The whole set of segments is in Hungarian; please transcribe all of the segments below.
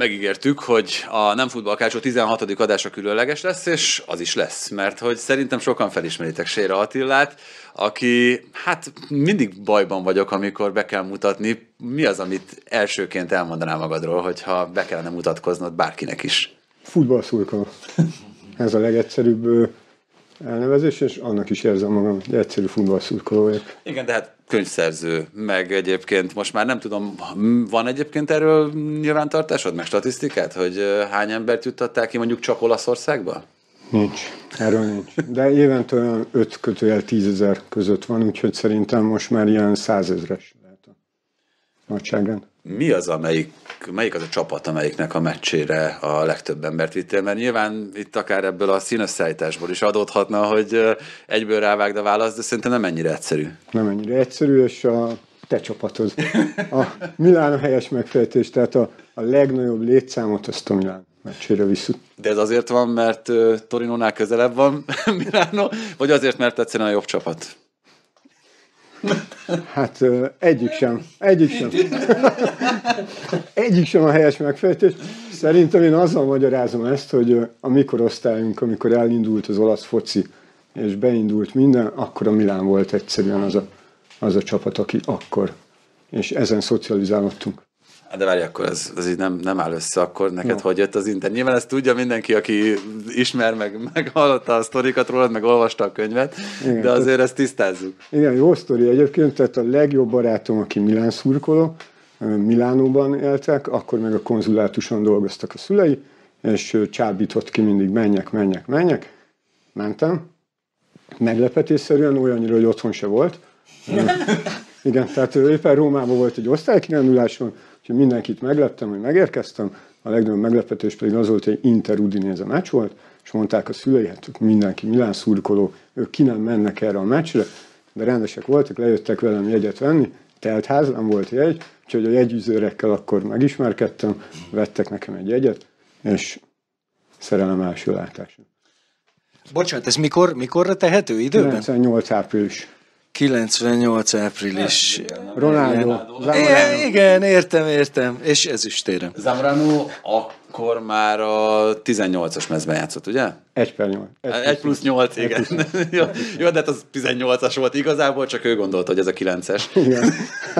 megígértük, hogy a Nem Futball Kácsó 16. adása különleges lesz, és az is lesz, mert hogy szerintem sokan felismeritek Séra Attillát, aki, hát mindig bajban vagyok, amikor be kell mutatni. Mi az, amit elsőként elmondanál magadról, hogyha be kellene mutatkoznod bárkinek is? Futballszurkoló. Ez a legegyszerűbb elnevezés, és annak is érzem magam, hogy egyszerű futballszurkoló vagyok. Igen, de hát könyvszerző, meg egyébként most már nem tudom, van egyébként erről nyilvántartásod, meg statisztikát, hogy hány embert juttatták ki mondjuk csak Olaszországba? Nincs, erről nincs. De évente olyan 5-10 000 között van, úgyhogy szerintem most már ilyen 100 000-es lehet a nagyságrend. Mi az, melyik az a csapat, amelyiknek a meccsére a legtöbb embert vittél? Mert nyilván itt akár ebből a színösszállításból is adódhatna, hogy egyből rávágd a választ, de szerintem nem ennyire egyszerű. Nem ennyire egyszerű, és a te csapatod. A Milán a helyes megfejtés, tehát a legnagyobb létszámot azt a Milán meccsére visszük. De ez azért van, mert Torinónál közelebb van Milánó, vagy azért, mert egyszerűen a jobb csapat? Hát egyik sem. Egyik sem a helyes megfejtés. Szerintem én azzal magyarázom ezt, hogy a mi korosztályunk, amikor elindult az olasz foci, és beindult minden, akkor a Milán volt egyszerűen az a csapat, aki akkor. És ezen szocializálódtunk. De várj, akkor ez így nem áll össze, akkor neked hogy jött az internet? Nyilván ezt tudja mindenki, aki ismer, meg hallotta a sztorikat rólad, meg olvasta a könyvet, igen, de azért ezt tisztázzuk. Igen, jó sztori egyébként, tehát a legjobb barátom, aki Milán szurkoló, Milánóban éltek, akkor meg a konzulátuson dolgoztak a szülei, és csábított ki mindig menjek. Mentem. Meglepetésszerűen olyannyira, hogy otthon se volt. Igen, tehát éppen Rómában volt egy osztálykiránduláson, úgyhogy mindenkit megleptem, hogy megérkeztem. A legnagyobb meglepetés pedig az volt, hogy Inter Udinese meccs volt, és mondták a szülei, hát mindenki Milán szurkoló, ők ki nem mennek erre a meccsre, de rendesek voltak, lejöttek velem jegyet venni, telt ház, nem volt jegy, úgyhogy a jegyüzőrekkel akkor megismerkedtem, vettek nekem egy jegyet, és szerelem első látásra. Bocsánat, ez mikorra tehető időben? 98 április. 98 április. Ronaldo. Igen, értem. És ezüstérem. Zamorano akkor már a 18-as mezben játszott, ugye? 1/8. 1+8, igen. Jó, de hát az 18-as volt igazából, csak ő gondolta, hogy ez a 9-es. Igen.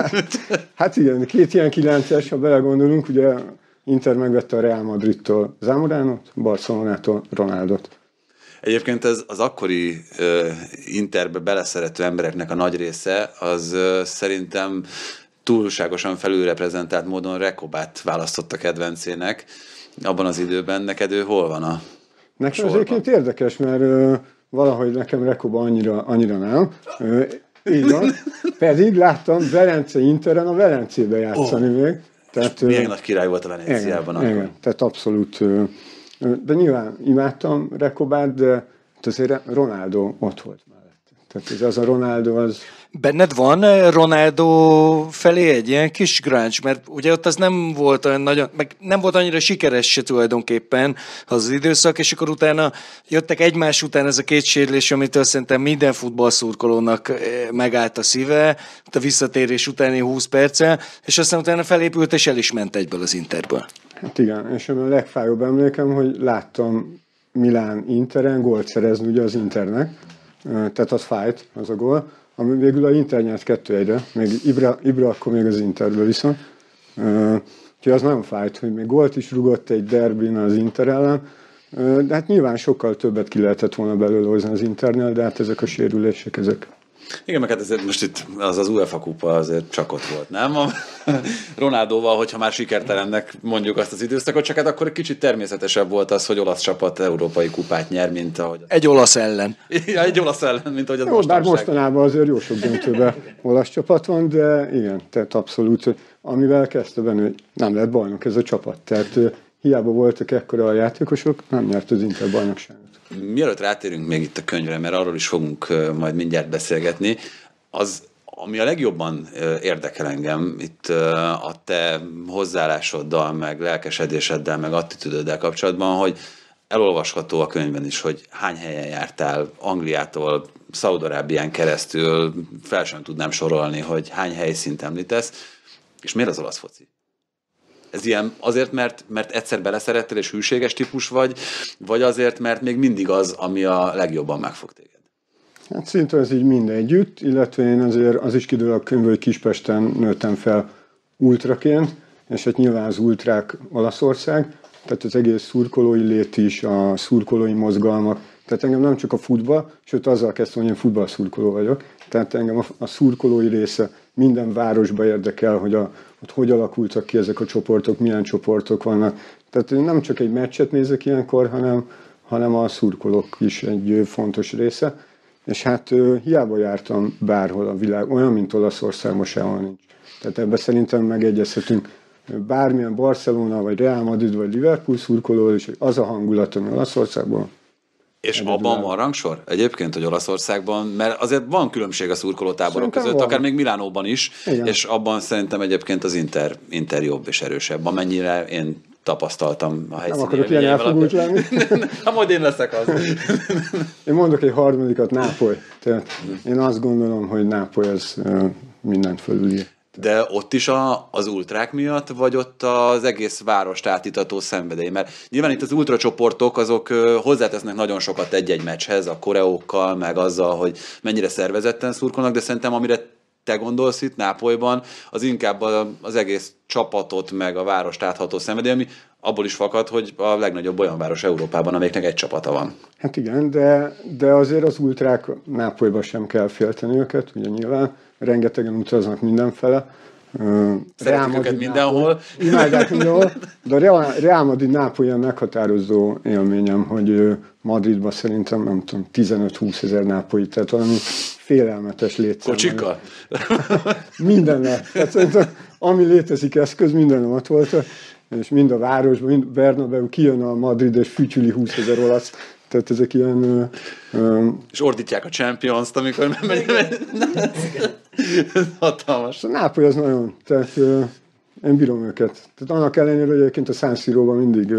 Hát igen, két ilyen 9-es, ha belegondolunk, ugye Inter megvette a Real Madridtól Zamoránot, Barcelonától Ronaldot. Egyébként ez az akkori Interbe beleszerető embereknek a nagy része, az szerintem túlságosan felülreprezentált módon Rekobát választotta kedvencének abban az időben. Neked ő hol van a nekem az egyébként érdekes, mert valahogy nekem Rekoba annyira nem. Így van. Pedig láttam Velence Interen a Velencébe játszani még. Tehát, milyen nagy király volt a Venenciában akkor. Igen, tehát abszolút. De nyilván imádtam Rekobát, de azért Ronaldo ott volt mellette. Tehát az a Ronaldo az... Benned van Ronaldo felé egy ilyen kis grunge, mert ugye ott az nem volt olyan nagyon, meg nem volt annyira sikeres se tulajdonképpen az időszak, és akkor utána jöttek egymás után ez a két sérülés, amitől szerintem minden futballszurkolónak megállt a szíve, a visszatérés utáni 20 perccel, és aztán utána felépült, és el is ment egyből az Interből. Hát igen, és ami a legfájóbb emlékem, hogy láttam Milán Interen gólt szerezni ugye az Internek, tehát az fájt, az a gól, ami végül a Inter nyert 2-1-re, még Ibra akkor még az Interből viszont. Úgyhogy az nem fájt, hogy még gólt is rugott egy derbin az Inter ellen, de hát nyilván sokkal többet ki lehetett volna belőle hozni az Internél, de hát ezek a sérülések, ezek... Igen, meg hát ezért most itt az UEFA kupa azért csak ott volt, nem? Ronaldóval, hogyha már sikertelennek mondjuk azt az időszakot, csak hát akkor egy kicsit természetesebb volt az, hogy olasz csapat európai kupát nyer, mint ahogy... Egy olasz ellen. Ja, egy olasz ellen, mint ahogy az jó, bár mostanában azért jó sok döntőben olasz csapat van, de igen, tehát abszolút, amivel kezdte benne, hogy nem lett bajnok ez a csapat. Tehát hiába voltak ekkora a játékosok, nem nyert az Inter bajnokságot. Mielőtt rátérünk még itt a könyvre, mert arról is fogunk majd mindjárt beszélgetni, az, ami a legjobban érdekel engem itt a te hozzáállásoddal, meg lelkesedéseddel, meg attitűdöddel kapcsolatban, hogy elolvasható a könyvben is, hogy hány helyen jártál Angliától, Szaúd-Arábián keresztül, fel sem tudnám sorolni, hogy hány helyszínt említesz, és miért az olasz foci? Ez ilyen azért, mert egyszer beleszerettél és hűséges típus vagy azért, mert még mindig az, ami a legjobban megfog téged? Hát szinte ez így mind együtt, illetve én azért az is kiderül a könyvből, hogy Kispesten nőttem fel ultraként, és hát nyilván az ultrák Olaszország, tehát az egész szurkolói lét is, a szurkolói mozgalmak, tehát engem nem csak a futball, sőt azzal kezdtem, hogy én futballszurkoló vagyok, tehát engem a szurkolói része minden városba érdekel, hogy hogy alakultak ki ezek a csoportok, milyen csoportok vannak. Tehát én nem csak egy meccset nézek ilyenkor, hanem a szurkolók is egy fontos része. És hát hiába jártam bárhol a világ, olyan, mint Olaszországban sehol nincs. Tehát ebben szerintem megegyezhetünk bármilyen Barcelona, vagy Real Madrid, vagy Liverpool szurkoló, és az a hangulat, ami Olaszországban. És abban van rangsor egyébként, hogy Olaszországban, mert azért van különbség a szurkolótáborok között, van. Akár még Milánóban is, igen. És abban szerintem egyébként az Inter jobb és erősebb, amennyire én tapasztaltam a helyszínen. Nem akarok ilyen elfogult lenni. Hát majd én leszek az. Én mondok egy harmadikat, Nápoly. Tehát én azt gondolom, hogy Nápoly az mindent fölülír. De ott is az ultrák miatt, vagy ott az egész várost átítató szenvedély? Mert nyilván itt az ultracsoportok, azok hozzátesznek nagyon sokat egy-egy meccshez, a koreókkal, meg azzal, hogy mennyire szervezetten szurkolnak, de szerintem amire te gondolsz itt Nápolyban, az inkább az egész csapatot, meg a várost átható szenvedély, ami abból is fakad, hogy a legnagyobb olyan város Európában, amelyiknek egy csapata van. Hát igen, de azért az ultrák Nápolyban sem kell félteni őket, ugye nyilván. Rengetegen utaznak mindenfele. Szeretik őket mindenhol. Imádják mindenhol. De a Real Madrid Nápoly ilyen meghatározó élményem, hogy Madridban szerintem, nem tudom, 15-20 ezer nápolyi, tehát valami félelmetes létszám. Kocsikkal? Minden lehet. Tehát szerintem, ami létezik eszköz, minden ott volt. És mind a városban, mind Bernabeu kijön a Madrid, és fütyüli 20 ezer olasz. Tehát ezek ilyen... És ordítják a Champions-t, amikor megy. Hatalmas. A Nápoly az nagyon, tehát én bírom őket. Tehát annak ellenére, hogy egyébként a San Siróban mindig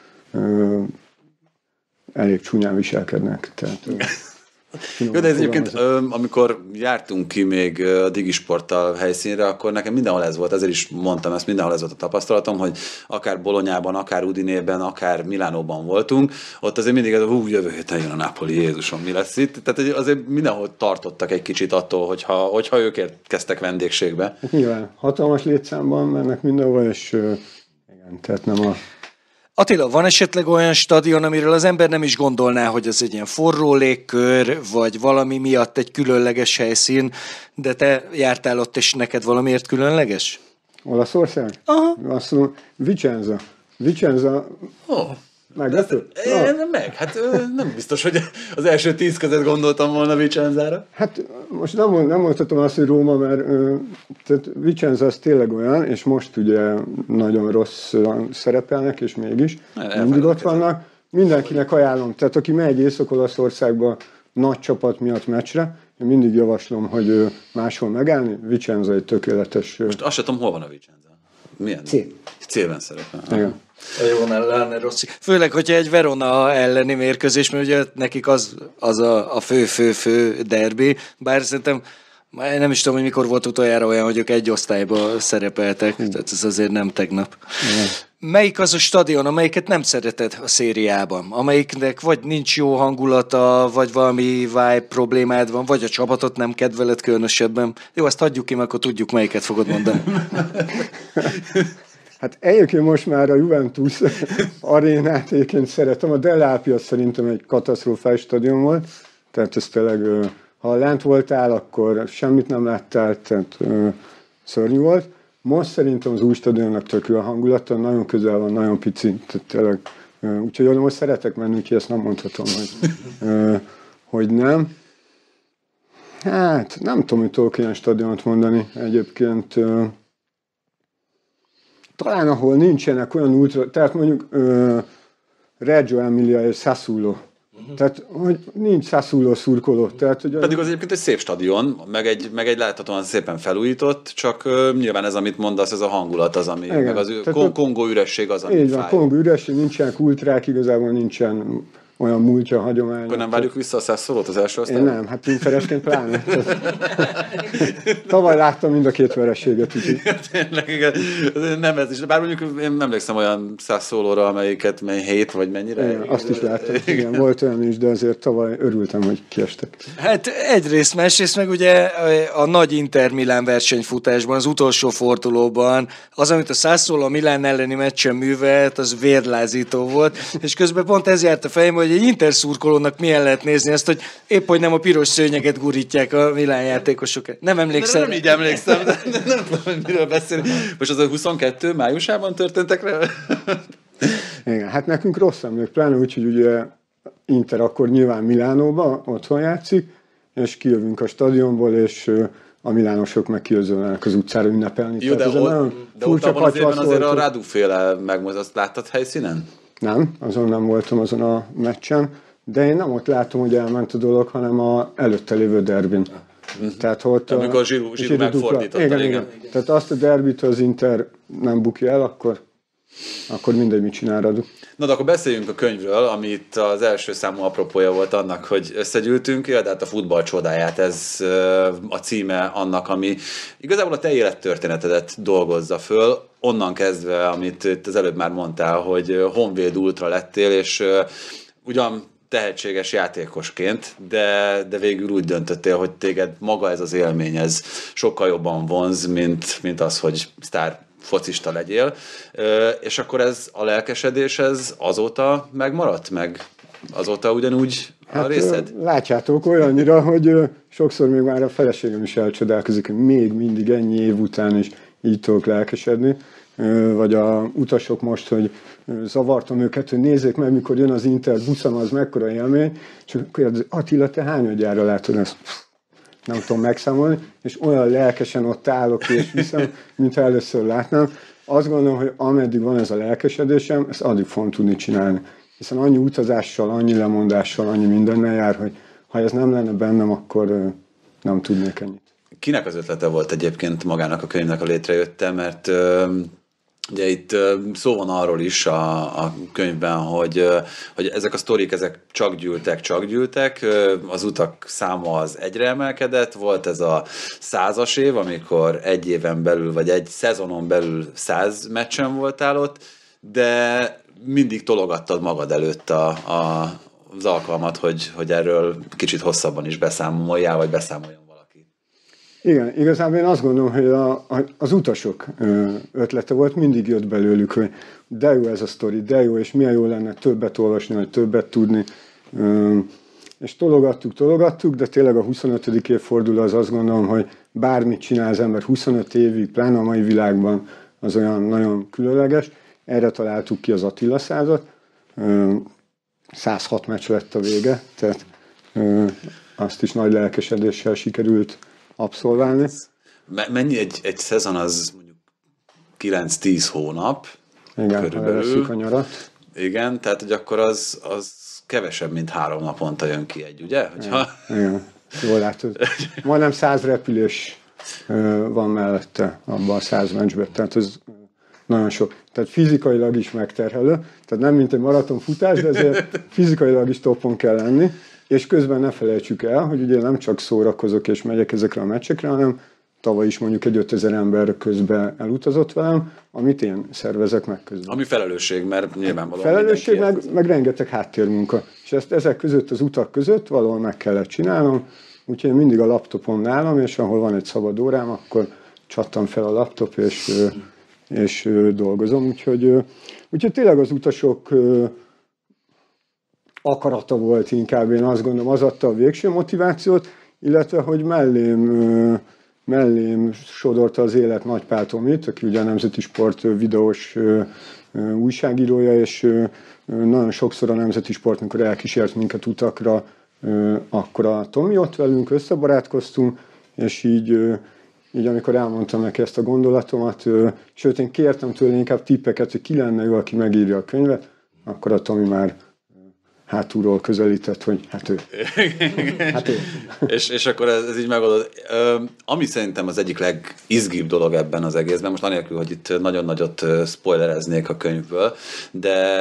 elég csúnyán viselkednek. Tehát, jó, de ez egyébként, amikor jártunk ki még a Digisporttal helyszínre, akkor nekem mindenhol ez volt, ezért is mondtam ezt, mindenhol ez volt a tapasztalatom, hogy akár Bolonyában, akár Udinében, akár Milánóban voltunk, ott azért mindig ez a jövő héten jön a Napoli, Jézusom, mi lesz itt? Tehát azért mindenhol tartottak egy kicsit attól, hogyha ők érkeztek vendégségbe. Hát nyilván hatalmas létszámban mennek mindenhol, és igen, tehát nem a... Attila, van esetleg olyan stadion, amiről az ember nem is gondolná, hogy az egy ilyen forró légkör, vagy valami miatt egy különleges helyszín, de te jártál ott, és neked valamiért különleges? Olaszország? Aha. Azt mondom, Vicenza. Oh. Meglepő? Hát nem biztos, hogy az első 10 között gondoltam volna Vicenzára. Hát most nem mondhatom azt, hogy Róma, mert tehát Vicenza az tényleg olyan, és most ugye nagyon rossz szerepelnek, és mégis mindig ott vannak. Mindenkinek ajánlom, tehát aki megy Észak-Olaszországba nagy csapat miatt meccsre, én mindig javaslom, hogy máshol megállni. Vicenza egy tökéletes... Most azt sem tudom, hol van a Vicenza. Milyen? C-ben szerepel. Igen. Jó, ne rossz. Főleg, hogyha egy Verona elleni mérkőzés, mert ugye nekik az a fő derbi, bár szerintem nem is tudom, hogy mikor volt utoljára olyan, hogy ők egy osztályban szerepeltek, tehát ez azért nem tegnap. Melyik az a stadion, amelyiket nem szereted a szériában? Amelyiknek vagy nincs jó hangulata, vagy valami vibe problémád van, vagy a csapatot nem kedveled különösebben? Jó, ezt hagyjuk ki, mert akkor tudjuk, melyiket fogod mondani. Hát egyébként most már a Juventus arénát egyébként szeretem. A Delle Alpi az szerintem egy katasztrofális stadion volt. Tehát ez tényleg, ha lent voltál, akkor semmit nem láttál, tehát szörnyű volt. Most szerintem az új stadionnak tök jó a hangulata, nagyon közel van, nagyon pici, tehát tényleg. Úgyhogy most szeretek menni, úgyhogy ezt nem mondhatom, hogy nem. Hát nem tudom, hogy tudok ilyen stadiont mondani egyébként. Talán ahol nincsenek olyan ultra, tehát mondjuk Reggio Emilia és Sassuolo. Tehát, hogy nincs Sassuolo szurkoló. Tehát, hogy pedig az egyébként egy szép stadion, meg egy láthatóan szépen felújított, csak nyilván ez, amit mondasz, ez a hangulat az, ami, igen, meg az Kongó üresség az, ami így van, Kongó üresség, nincsenek ultrák, igazából nincsen olyan múltja, hagyománya. Akkor nem várjuk vissza a Sassuolót az első osztályban? Én nem, hát Interesként pláne. Tavaly láttam mind a két vereséget. Tényleg, igen. Nem ez is. Bár mondjuk én nem emlékszem olyan Sassuolóra, amelyiket 7 vagy mennyire. Igen, azt is láttam. Igen, volt olyan is, de azért tavaly örültem, hogy kiestek. Hát egyrészt, másrészt meg ugye a nagy Inter Milán versenyfutásban, az utolsó fordulóban, az, amit a Sassuolo a Milán elleni meccsen művelt, az vérlázító volt, és közben pont ez járt a fejembe, hogy egy Inter szurkolónak milyen lehet nézni ezt, hogy épp hogy nem a piros szőnyeget gurítják a Milán játékosok. Nem emlékszem. Nem így emlékszem, de nem tudom, hogy miről beszélni. Most az a 22 májusában történtek rá? Igen, hát nekünk rossz emlék, pláne úgy, hogy ugye Inter akkor nyilván Milánóba otthon játszik, és kijövünk a stadionból, és a milánosok meg kijözölnek az utcára ünnepelni. Jó, de ott abban az évben azért a Radu-féle megmozdult, azt láttad helyszínen? Nem, azon nem voltam azon a meccsen, de én nem ott látom, hogy elment a dolog, hanem a előtte lévő derbin. Tehát ott amikor Giroud megfordította. Igen. Tehát azt a derbit az Inter nem bukja el, akkor mindegy, mit csinál Radu. Na, de akkor beszéljünk a könyvről, ami itt az első számú apropója volt annak, hogy összegyűltünk, hát a futball csodáját, ez a címe annak, ami igazából a te élettörténetedet dolgozza föl, onnan kezdve, amit itt az előbb már mondtál, hogy Honvéd ultra lettél, és ugyan tehetséges játékosként, de végül úgy döntöttél, hogy téged maga ez az élmény, ez sokkal jobban vonz, mint az, hogy sztár focista legyél, és akkor ez a lelkesedés, ez azóta megmaradt, meg azóta ugyanúgy a részed? Látjátok olyannyira, hogy sokszor még már a feleségem is elcsodálkozik, hogy még mindig ennyi év után is így tudok lelkesedni, vagy a utasok most, hogy zavartam őket, hogy nézzék meg, mikor jön az Inter buszam, az mekkora élmény, és akkor kérdezik, Attila, te hányadjára látod ezt? Nem tudom megszámolni, és olyan lelkesen ott állok és viszem, mintha először látnám. Azt gondolom, hogy ameddig van ez a lelkesedésem, ezt addig fogom tudni csinálni. Hiszen annyi utazással, annyi lemondással, annyi mindennel jár, hogy ha ez nem lenne bennem, akkor nem tudnék ennyit. Kinek az ötlete volt egyébként magának a könyvnek a létrejötte, mert ugye itt szó van arról is a könyvben, hogy ezek a sztorik, ezek csak gyűltek, az utak száma az egyre emelkedett, volt ez a 100-as év, amikor egy éven belül, vagy egy szezonon belül 100 meccsen voltál ott, de mindig tologattad magad előtt az alkalmat, hogy erről kicsit hosszabban is beszámoljál, vagy beszámoljon valaki. Igen, igazából én azt gondolom, hogy az utasok ötlete volt, mindig jött belőlük, hogy de jó ez a sztori, de jó, és milyen jó lenne többet olvasni, vagy többet tudni. És tologattuk, de tényleg a 25. évforduló az azt gondolom, hogy bármit csinál az ember 25 évig, pláne a mai világban, az olyan nagyon különleges. Erre találtuk ki az Attila 100-at. 106 meccs lett a vége, tehát azt is nagy lelkesedéssel sikerült abszolválni. Mennyi egy szezon, az mondjuk 9-10 hónap? Igen, körülbelül. Ha a nyarat. Igen, tehát hogy akkor az kevesebb, mint 3 naponta jön ki egy, ugye? Igen. Jól látod. Majdnem 100 repülés van mellette abban a 100 meccsben, tehát ez nagyon sok. Tehát fizikailag is megterhelő, tehát nem mint egy maratonfutás, de ezért fizikailag is toppon kell lenni, és közben ne felejtsük el, hogy ugye nem csak szórakozok és megyek ezekre a meccsekre, hanem tavaly is mondjuk egy 5000 ember közben elutazott velem, amit én szervezek meg közben. Ami felelősség, mert nyilvánvalóan felelősség, meg rengeteg háttérmunka. És ezt ezek között, az utak között valahol meg kellett csinálnom, úgyhogy én mindig a laptopon nálam, és ahol van egy szabad órám, akkor csattam fel a laptop, és dolgozom. Úgyhogy tényleg az utasok akarata volt inkább, én azt gondolom, az adta a végső motivációt, illetve, hogy mellém sodorta az élet Nagy Pál Tomit, aki ugye a Nemzeti Sport videós újságírója, és nagyon sokszor a Nemzeti Sport, amikor elkísért minket utakra, akkor a Tomi ott velünk, összebarátkoztunk, és így amikor elmondtam neki ezt a gondolatomat, sőt én kértem tőle inkább tippeket, hogy ki lenne ő, aki megírja a könyvet, akkor a Tomi már hátulról közelített, hogy hát ő. Hát ő. és akkor ez így megoldott. Ami szerintem az egyik legizgibb dolog ebben az egészben, most anélkül, hogy itt nagyon nagyot spoilereznék a könyvből, de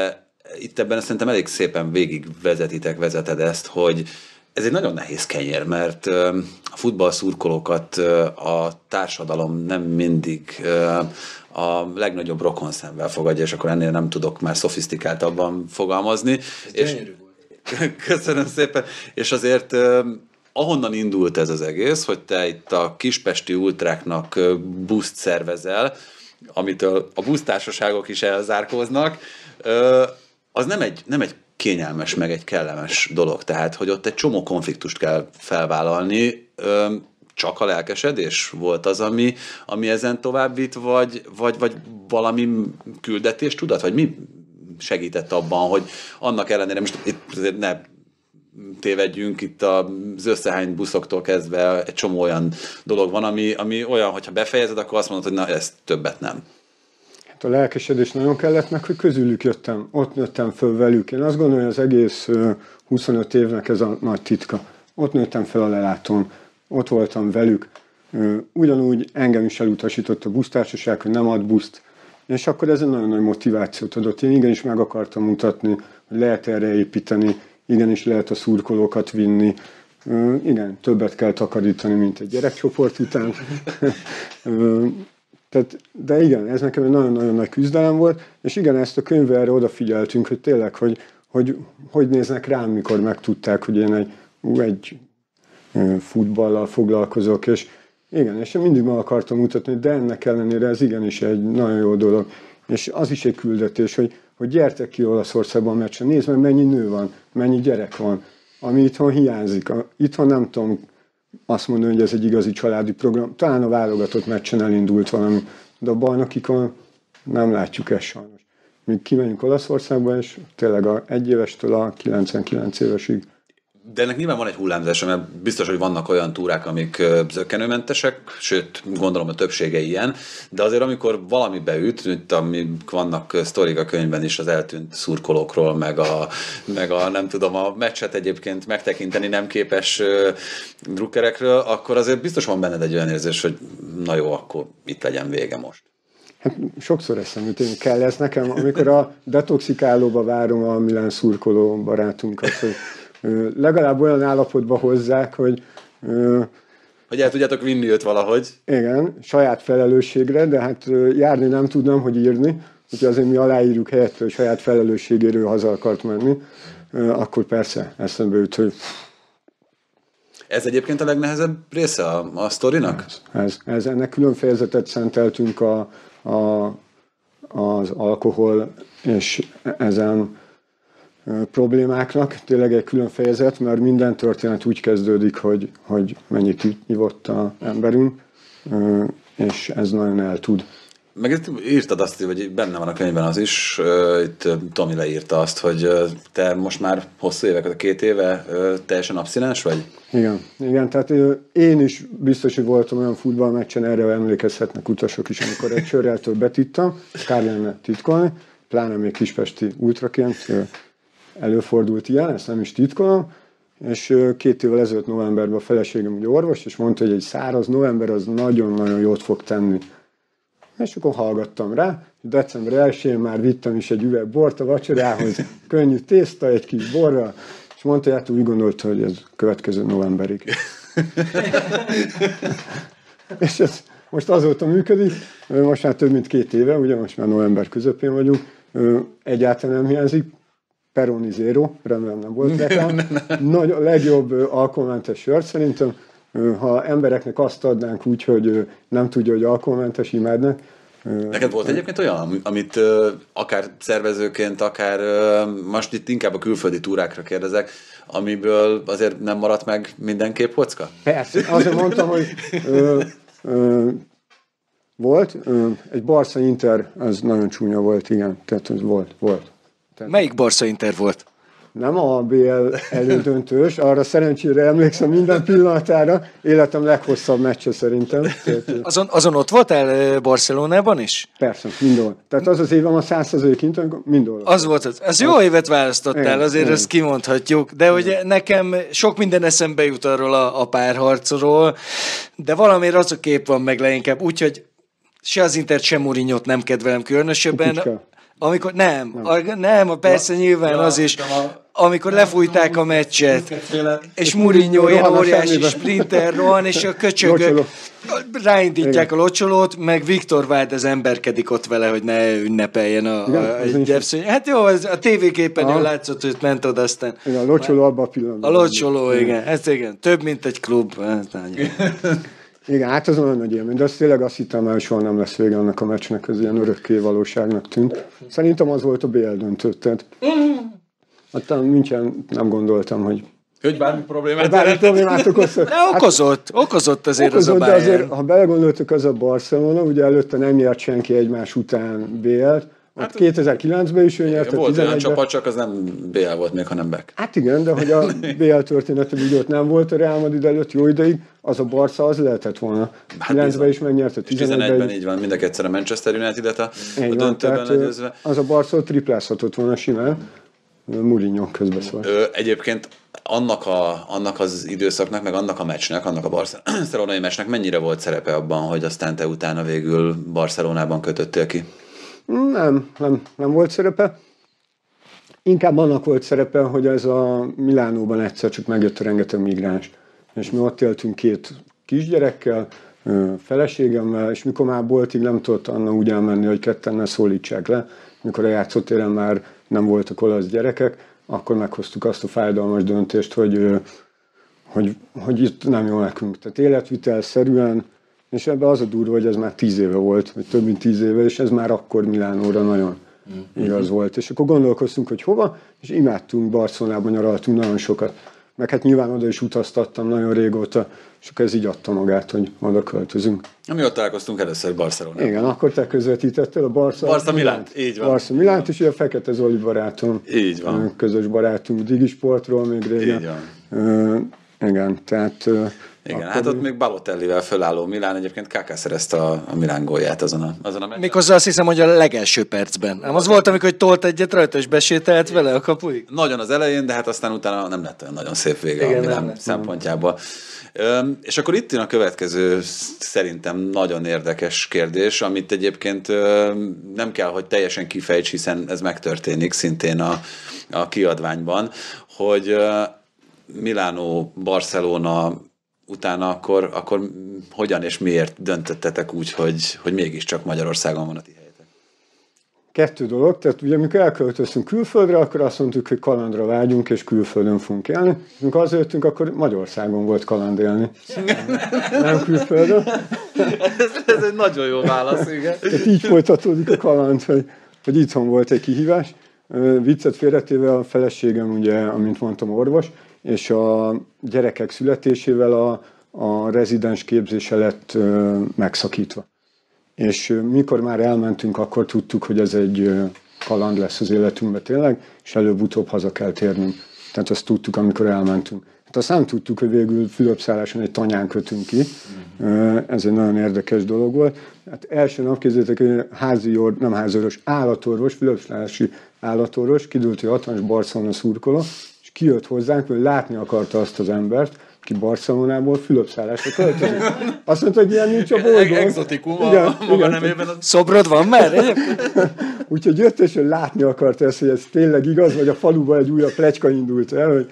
itt ebben szerintem elég szépen vezeted ezt, hogy ez egy nagyon nehéz kenyér, mert a futballszurkolókat a társadalom nem mindig a legnagyobb rokonszemvel fogadja, és akkor ennél nem tudok már szofisztikáltabban fogalmazni. És köszönöm szépen. És azért ahonnan indult ez az egész, hogy te itt a kispesti ultráknak buszt szervezel, amitől a busztársaságok is elzárkóznak, az nem egy kényelmes, meg egy kellemes dolog. Tehát, hogy ott egy csomó konfliktust kell felvállalni, csak a lelkesedés volt az, ami ezen tovább vitt, vagy valami küldetés tudat, vagy mi segített abban, hogy annak ellenére, most itt azért ne tévedjünk, itt az összehányt buszoktól kezdve egy csomó olyan dolog van, ami olyan, hogyha befejezed, akkor azt mondod, hogy na, ezt többet nem. Hát a lelkesedés nagyon kellett meg, hogy közülük jöttem, ott nőttem föl velük. Én azt gondolom, hogy az egész 25 évnek ez a nagy titka. Ott nőttem fel a lelátón, ott voltam velük. Ugyanúgy engem is elutasított a busztársaság, hogy nem ad buszt. És akkor ez egy nagyon nagy motivációt adott. Én igenis meg akartam mutatni, hogy lehet erre építeni, igenis lehet a szurkolókat vinni. Igen, többet kell takarítani, mint egy gyerekcsoport után. De igen, ez nekem egy nagyon-nagyon nagy küzdelem volt, és igen, ezt a könyvvel erre odafigyeltünk, hogy tényleg, hogy néznek rám, mikor megtudták, hogy én egy futballal foglalkozok, és igen, és én mindig meg akartam mutatni, de ennek ellenére ez igenis egy nagyon jó dolog. És az is egy küldetés, hogy gyertek ki Olaszországban a meccsen, nézd meg, mennyi nő van, mennyi gyerek van, ami itthon hiányzik. Itthon nem tudom azt mondani, hogy ez egy igazi családi program. Talán a válogatott meccsen elindult valami, de a bajnokikon nem látjuk ezt sajnos. Míg kimegyünk Olaszországba, és tényleg a 1 évestől a 99 évesig. De ennek nyilván van egy hullámzása, mert biztos, hogy vannak olyan túrák, amik zökkenőmentesek, sőt, gondolom a többsége ilyen, de azért amikor valami beüt, mint amik vannak sztorik a könyvben is az eltűnt szurkolókról, meg a nem tudom, a meccset egyébként megtekinteni nem képes drukkerekről, akkor azért biztos van benned egy olyan érzés, hogy na jó, akkor itt legyen vége most. Hát sokszor eszembe jut, kell ez nekem, amikor a detoxikálóba várom a Milán szurkoló barátunkat, hogy legalább olyan állapotba hozzák, hogy el tudjátok vinni őt valahogy. Igen, saját felelősségre, de hát járni nem tudnám, hogy írni, úgyhogy azért mi aláírjuk helyett, hogy saját felelősségéről haza akart menni, akkor persze eszembe jut, hogy... Ez egyébként a legnehezebb része a sztorinak? Ez ennek külön fejezetet szenteltünk az alkohol és ezen problémáknak, tényleg egy külön fejezet, mert minden történet úgy kezdődik, hogy mennyit ivott az emberünk, és ez nagyon eltud. Meg itt írtad azt, hogy benne van a könyvben az is, itt Tomi leírta azt, hogy te most már hosszú évek, 2 éve teljesen abszinens vagy? Igen, tehát én is biztos, hogy voltam olyan futballmeccsen, erre emlékezhetnek utasok is, amikor egy sörrel többet ittam, kár lenne titkolni, pláne még kispesti ultraként előfordult ilyen, ezt nem is titkolom, és 2 évvel ezelőtt novemberben a feleségem ugye orvos, és mondta, hogy egy száraz november az nagyon-nagyon jót fog tenni. És akkor hallgattam rá, december 1-én már vittem is egy üveg bort a vacsorához, könnyű tészta, egy kis borral, és mondta, hogy hát úgy gondolta, hogy ez következő novemberig. És ez most azóta működik, most már több mint 2 éve, ugye most már november közepén vagyunk, egyáltalán nem hiányzik, Peroni Zero, remélem nem volt reklám. A legjobb alkoholmentes sört szerintem. Ha embereknek azt adnánk úgy, hogy nem tudja, hogy alkoholmentes, imádnak. Neked volt egyébként olyan, amit akár szervezőként, akár most itt inkább a külföldi túrákra kérdezek, amiből azért nem maradt meg mindenképp kocka? Persze, azért mondtam, hogy volt. Egy Barca Inter, az nagyon csúnya volt, igen. Tehát ez volt. Melyik Barca Inter volt? Nem a BL elődöntős, arra szerencsére emlékszem minden pillanatára, életem leghosszabb meccse szerintem. Azon ott voltál Barcelonában is? Persze, mindenhol. Tehát az év, a 100% Inter, mindenhol. Az volt az. Jó évet választottál, azért ezt kimondhatjuk, de hogy nekem sok minden eszembe jut arról a párharcról, de valamiért az a kép van meg leginkább, úgyhogy se az Intert, se Mourinhot nem kedvelem különösebben. Amikor persze nyilván az is, amikor lefújták a meccset, és Mourinho ilyen óriási sprinter rohan, és a köcsögök ráindítják a locsolót, meg Viktor Valdez emberkedik ott vele, hogy ne ünnepeljen a gyepszőny. Hát jó, a tévéképen látszott, hogy ment oda, aztán... Igen, a locsoló abban a pillanatban. A locsoló, igen. Ez igen. Több, mint egy klub. Igen, hát az olyan nagy élmény, de azt tényleg azt hittem már, hogy soha nem lesz vége annak a meccsnek, ez ilyen örökké valóságnak tűnt. Szerintem az volt a BL döntő, tehát hát nincsen, nem gondoltam, hogy bármi problémát okozott. De okozott azért az a Bayern. De azért, ha belegondoltuk, az a Barcelona, ugye előtte nem nyert senki egymás után BL-t, hát 2009-ben is ő nyert. Volt olyan csapat, csak az nem BL volt még, hanem Beck. Hát igen, de hogy a BL története úgy ott nem volt a Real Madrid előtt jó ideig, az a Barca az lehetett volna. 9-ben is megnyerte, 11-ben így van, mind a kétszer a Manchester United-et a döntőben legyőzve. Az a Barca triplázhatott volna simán, Mourinho közbeszólt. Egyébként annak az időszaknak, meg annak a meccsnek, annak a barcelonai meccsnek mennyire volt szerepe abban, hogy aztán te utána végül Barcelonában kötöttél ki? Nem volt szerepe. Inkább annak volt szerepe, hogy ez a Milánóban egyszer csak megjött a rengeteg migráns. És mi ott éltünk 2 kisgyerekkel, feleségemmel, és mikor már boltig nem tudott Anna úgy elmenni, hogy ketten ne szólítsák le, mikor a játszótéren már nem voltak olasz gyerekek, akkor meghoztuk azt a fájdalmas döntést, hogy itt nem jó nekünk. Tehát életvitelszerűen, és ebben az a durva, hogy ez már 10 éve volt, vagy több mint 10 éve, és ez már akkor Milánóra nagyon igaz volt. És akkor gondolkoztunk, hogy hova, és imádtunk, Barcelonában nyaraltunk nagyon sokat. Meg hát nyilván oda is utaztattam nagyon régóta, és akkor ez így adta magát, hogy oda költözünk. Mi ott találkoztunk először Barcelonában. Igen, akkor te közvetítettél a Barca Milánt, így van. Barca Milánt, és ugye a Fekete Zoli barátom. Így van. Közös barátunk Digisportról még régen. Így van. Igen, tehát... Igen, hát ott még Balotellivel fölálló Milán egyébként Kaká szerezte a Milán gólját azon a meccsen. Méghozzá azt hiszem, hogy a legelső percben. Ám az volt, amikor tolt egyet rajta, és besételt vele a kapuig? Nagyon az elején, de hát aztán utána nem lett olyan nagyon szép vége a Milán szempontjából. És akkor itt jön a következő szerintem nagyon érdekes kérdés, amit egyébként nem kell, hogy teljesen kifejts, hiszen ez megtörténik szintén a kiadványban, hogy Milánó, Barcelona utána akkor hogyan és miért döntöttetek úgy, hogy mégiscsak Magyarországon van a ti helyetek? 2 dolog, tehát ugye amikor elköltöztünk külföldre, akkor azt mondtuk, hogy kalandra vágyunk, és külföldön fogunk élni. Amikor hazajöttünk, akkor Magyarországon volt kaland élni. Nem külföldön. Ez egy nagyon jó válasz, igen. Tehát így folytatódik a kaland, hogy itthon volt egy kihívás. Viccet félretéve a feleségem, ugye, amint mondtam, orvos, és a gyerekek születésével a rezidens képzése lett megszakítva. És mikor már elmentünk, akkor tudtuk, hogy ez egy kaland lesz az életünkben tényleg, és előbb-utóbb haza kell térnünk. Tehát azt tudtuk, amikor elmentünk. Hát azt nem tudtuk, hogy végül Fülöp-szálláson egy tanyán kötünk ki. Ez egy nagyon érdekes dolog volt. Hát első nap képzeljétek, hogy nem háziorvos, állatorvos, Fülöp-szállási állatorvos, kidült, hogy 60-as Barcelona szurkoló, és kijött hozzánk, hogy látni akarta azt az embert, ki Barcelonából Fülöp-szállásra költözik. Azt mondta, hogy ilyen nincs a bolygón. Exotikum a maga nemében. Szobrod van már egyébként? Úgyhogy jött, és látni akarta ezt, hogy ez tényleg igaz, vagy a faluban egy újabb pletyka indult el. Hogy...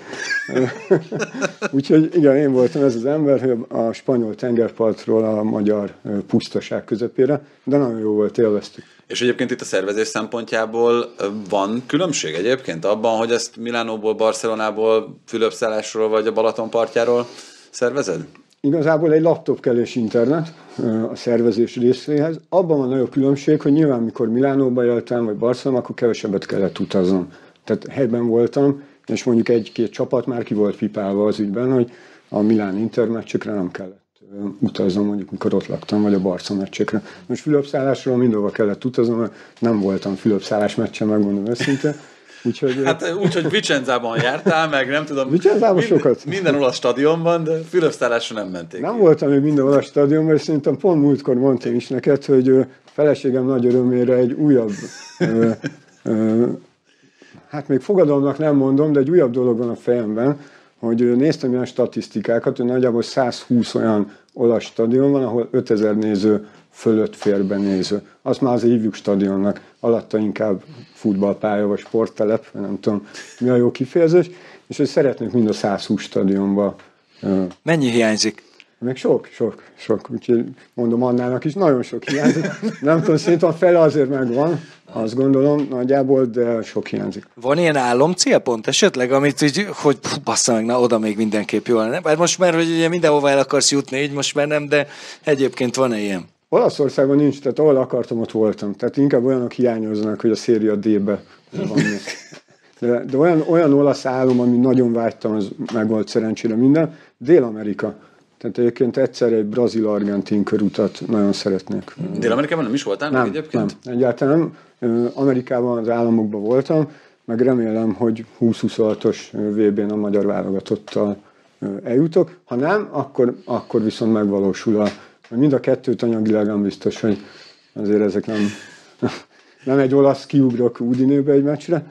Úgyhogy igen, én voltam ez az ember, hogy a spanyol tengerpartról a magyar pusztaság közepére, de nagyon jó volt, élveztük. És egyébként itt a szervezés szempontjából van különbség egyébként abban, hogy ezt Milánóból, Barcelonából, Fülöp-szállásról vagy a Balaton partjáról szervezed? Igazából egy laptop kell és internet a szervezés részéhez. Abban van nagyon különbség, hogy nyilván mikor Milánóba éltem, vagy Barcelona, akkor kevesebbet kellett utaznom. Tehát helyben voltam, és mondjuk 1-2 csapat már ki volt pipálva az ügyben, hogy a Milán Inter meccsekre nem kellett utaznom, mondjuk mikor ott laktam, vagy a Barca meccsekre. Most Fülöp-szállásról mindenhova kellett utaznom, mert nem voltam Fülöp-szállás meccsen, megmondom őszintén. Úgyhogy Vicenzában jártál, meg nem tudom. Vicenzában sokat. Minden olasz stadionban, de Fülöp-szállásra nem menték. Nem voltam még minden olasz stadionban, és szerintem pont múltkor mondtam is neked, hogy feleségem nagy örömére egy újabb, hát még fogadalomnak nem mondom, de egy újabb dolog van a fejemben, hogy néztem ilyen statisztikákat, hogy nagyjából 120 olyan olasz stadion van, ahol 5000 néző fölött fér be néző. Azt már azért hívjuk stadionnak, alatta inkább futballpálya vagy sporttelep, nem tudom mi a jó kifejezés, és hogy szeretnék mind a 120 stadionba. Mennyi hiányzik? Meg sok. Úgyhogy mondom Annának is, nagyon sok hiányzik. Nem tudom, szerintem a fele azért megvan, azt gondolom nagyjából, de sok hiányzik. Van ilyen álomcélpont esetleg, amit így, hogy bassza meg, na oda még mindenképp jól lenne. Bár most már, hogy ugye mindenhova el akarsz jutni, így most már nem, de egyébként van-e ilyen? Olaszországban nincs, tehát ahol akartam, ott voltam. Tehát inkább olyanok hiányoznak, hogy a széria D-be van. De olyan olasz álom, ami nagyon vágytam, az meg volt szerencsére minden. Dél-Amerika. Tehát egyébként egyszer egy brazil-argentin körutat nagyon szeretnék. Dél-Amerikában nem is voltál meg egyébként? Nem, egyáltalán nem. Amerikában, az államokban voltam, meg remélem, hogy 2026-os VB-n a magyar válogatottal eljutok. Ha nem, akkor viszont megvalósul mind a kettőt anyagilag nem biztos, hogy azért ezek nem egy olasz kiugrok Udinébe egy meccsre,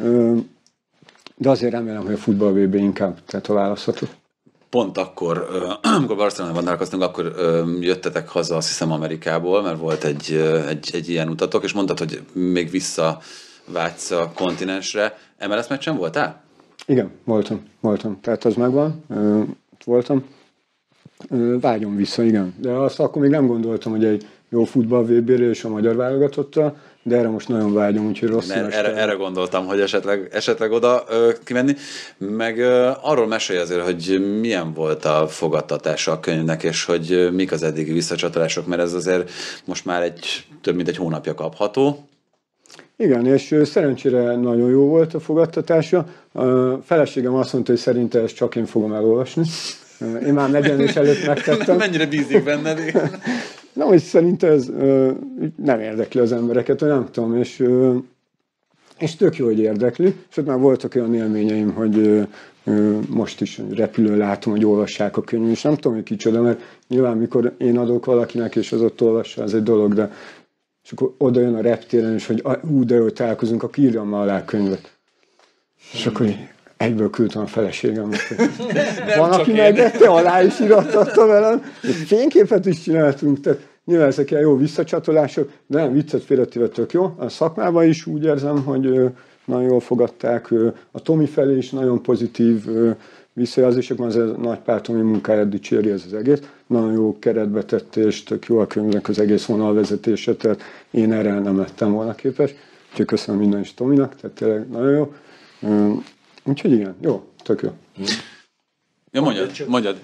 de azért remélem, hogy a futball VB inkább, tehát a választható. Pont akkor, amikor Barcelonában találkoztunk, akkor jöttetek haza, azt hiszem, Amerikából, mert volt egy ilyen utatok, és mondtad, hogy még visszavágysz a kontinensre. MLS meccsen voltál? Igen, voltam. Tehát az megvan, voltam. Vágyom vissza, igen. De azt akkor még nem gondoltam, hogy egy jó futball VB-re és a magyar válogatottal, de erre most nagyon vágyom, úgyhogy rossz erre gondoltam, hogy esetleg oda kimenni. Meg arról mesélj azért, hogy milyen volt a fogadtatása a könyvnek, és hogy mik az eddigi visszacsatolások, mert ez azért most már több mint egy hónapja kapható. Igen, és szerencsére nagyon jó volt a fogadtatása. A feleségem azt mondta, hogy szerinte ezt csak én fogom elolvasni. Én már megjelenés előtt megtettem. Mennyire bízik benned? Nem, hogy szerintem ez nem érdekli az embereket, nem tudom, és tök jó, hogy érdekli. És ott már voltak olyan élményeim, hogy most is repülőn látom, hogy olvassák a könyvét, és nem tudom, hogy kicsoda, mert nyilván mikor én adok valakinek, és az ott olvassa, az egy dolog, de és akkor oda jön a reptéren, és hogy de jó, találkozunk, akkor írjam már alá a könyvet. És akkor egyből küldtem a feleségemnek. Van, aki megvette, alá is irattatta velem. Fényképet is csináltunk, tehát nyilván ezek ilyen jó visszacsatolások, de nem viccet félretéve tök jó. A szakmában is úgy érzem, hogy nagyon jól fogadták. A Tomi felé is nagyon pozitív visszajelzésekben, az Nagypár Tomi munkáját dicséri ez az egész. Nagyon jó keretbe tett, és tök jó a könyvnek az egész vonalvezetése, tehát én erre nem lettem volna képes. Úgyhogy köszönöm minden is Tominak, tehát tényleg nagyon jó. Úgyhogy igen, jó, tök jó. Ja, mondjad.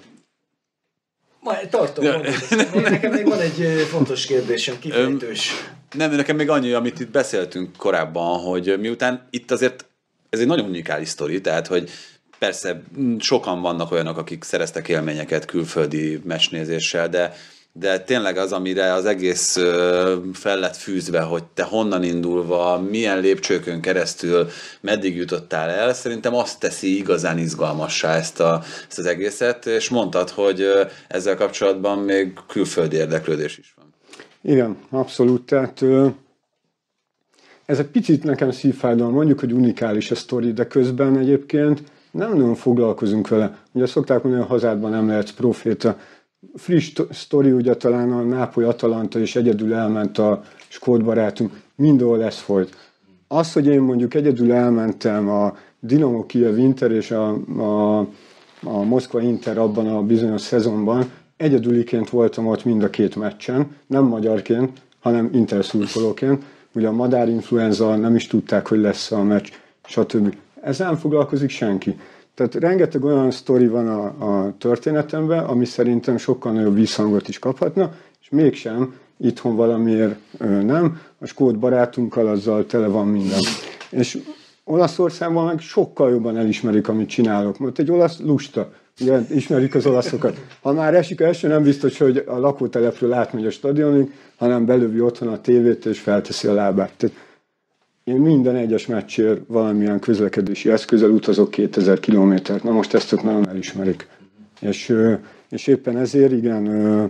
Majd tartom. Nekem még van egy fontos kérdésem, kifejtős. Nem, nekem még annyi, amit itt beszéltünk korábban, hogy miután itt azért ez egy nagyon unikális sztori, tehát hogy persze sokan vannak olyanok, akik szereztek élményeket külföldi meccsnézéssel, de tényleg az, amire az egész fel lett fűzve, hogy te honnan indulva, milyen lépcsőkön keresztül, meddig jutottál el, szerintem azt teszi igazán izgalmassá ezt az egészet, és mondtad, hogy ezzel kapcsolatban még külföldi érdeklődés is van. Igen, abszolút, tehát ez egy picit nekem szívfájdalom, mondjuk, hogy unikális a sztori, de közben egyébként nem nagyon foglalkozunk vele. Ugye szokták mondani, hogy a hazádban nem lehetsz proféta. Friss sztori, ugye talán a Nápoly Atalanta és egyedül elment a skót barátunk, mindenhol ez folyt. Az, hogy én mondjuk egyedül elmentem a Dinamo Kiev Inter és a Moszkva Inter abban a bizonyos szezonban, egyedüliként voltam ott mind a két meccsen, nem magyarként, hanem Inter szurkolóként. Ugye a madárinfluenza, nem is tudták, hogy lesz a meccs, stb. Ezzel nem foglalkozik senki. Tehát rengeteg olyan sztori van a történetemben, ami szerintem sokkal nagyobb visszhangot is kaphatna, és mégsem itthon valamiért nem. A skót barátunkkal azzal tele van minden. És Olaszországban meg sokkal jobban elismerik, amit csinálok. Mert egy olasz lusta, ugye ismerik az olaszokat. Ha már esik a eső, nem biztos, hogy a lakótelepről átmegy a stadionig, hanem belövi otthon a tévét és felteszi a lábát. Tehát én minden egyes meccsért valamilyen közlekedési eszközzel utazok 2000 kilométert. Na most ezt ott nagyon elismerik. És éppen ezért, igen,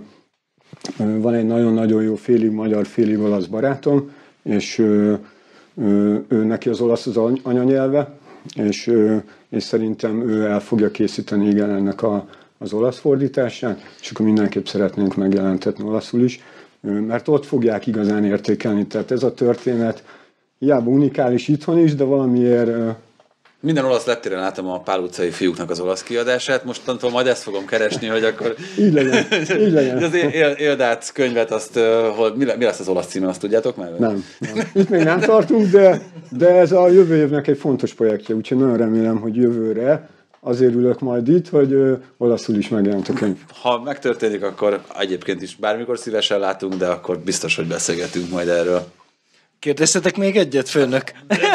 van egy nagyon-nagyon jó félig magyar, félig olasz barátom, és ő neki az olasz az anyanyelve, és szerintem ő el fogja készíteni igen ennek az olasz fordítását, és akkor mindenképp szeretnénk megjelentetni olaszul is, mert ott fogják igazán értékelni. Tehát ez a történet hiába unikális itthon is, de valamiért... Minden olasz leptéren láttam a Pál utcai fiúknak az olasz kiadását, mostantól majd ezt fogom keresni, hogy akkor... Így legyen, így legyen. Az Éldát könyvet, azt, mi lesz az olasz címe, azt tudjátok már? Nem. Itt még nem tartunk, de ez a jövő évnek egy fontos projektje, úgyhogy nagyon remélem, hogy jövőre azért ülök majd itt, hogy olaszul is megjelent a könyv. Ha megtörténik, akkor egyébként is bármikor szívesen látunk, de akkor biztos, hogy beszélgetünk majd erről. Kérdeztetek még egyet, főnök?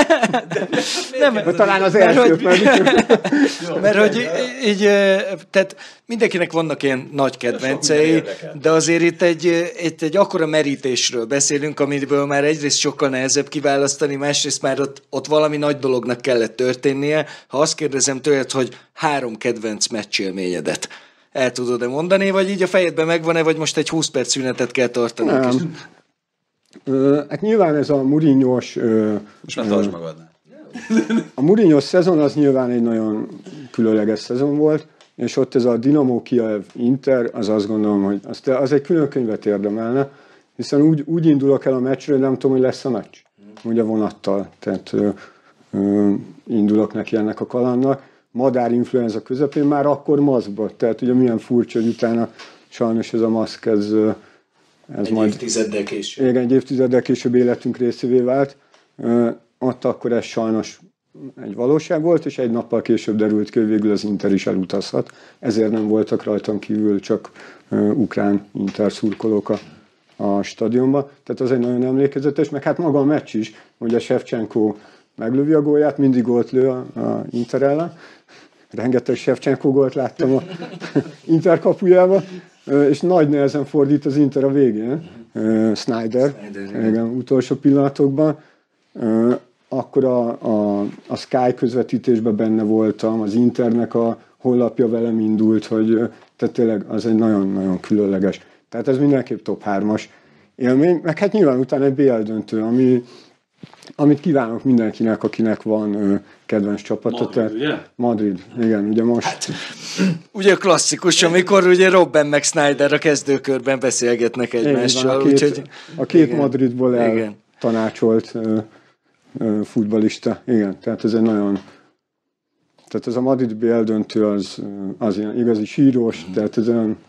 Nem, talán az elsőt, mert hogy így, tehát mindenkinek vannak ilyen nagy kedvencei, de azért itt egy akkora merítésről beszélünk, amiből már egyrészt sokkal nehezebb kiválasztani, másrészt már ott valami nagy dolognak kellett történnie. Ha azt kérdezem tőled, hogy 3 kedvenc meccsélményedet el tudod-e mondani, vagy így a fejedben megvan-e, vagy most egy 20 perc szünetet kell tartanunk? Hát nyilván ez a Mourinho-s... Most már tartsd magadnál. A Mourinho szezon az nyilván egy nagyon különleges szezon volt, és ott ez a Dinamo Kiev Inter, az azt gondolom, hogy az egy külön könyvet érdemelne, hiszen úgy indulok el a meccsről, nem tudom, hogy lesz a meccs. Ugye vonattal, tehát indulok neki ennek a kalandnak. Madárinfluenza közepén már akkor maszkba, tehát ugye milyen furcsa, hogy utána sajnos ez a maszk, ez majd évtizeddel később. Igen, egy évtizeddel később életünk részévé vált. Ott akkor ez sajnos egy valóság volt, és egy nappal később derült ki, hogy végül az Inter is elutazhat. Ezért nem voltak rajtam kívül csak ukrán Inter szurkolók a stadionban. Tehát az egy nagyon emlékezetes, meg hát maga a meccs is, hogy a Shevchenko meglövi a gólját, mindig gólt lő a Inter ellen. Rengeteg Shevchenko gólt láttam a Inter kapujába, és nagy nehezen fordít az Inter a végén. Snyder, igen, utolsó pillanatokban. Akkor a Sky közvetítésben benne voltam, az Internek a honlapja velem indult, hogy tehát tényleg az egy nagyon-nagyon különleges. Tehát ez mindenképp top 3-as élmény, meg hát nyilván utána egy BL döntő, amit kívánok mindenkinek, akinek van kedvenc csapata. Madrid, ugye? Madrid, igen, ugye most. Hát, ugye klasszikus, amikor ugye Robben meg Snyder a kezdőkörben beszélgetnek egymással. A két Madridból eltanácsolt futballista. Igen, tehát ez egy nagyon... Tehát ez a Madrid BL döntő az ilyen igazi sírós, tehát ez olyan...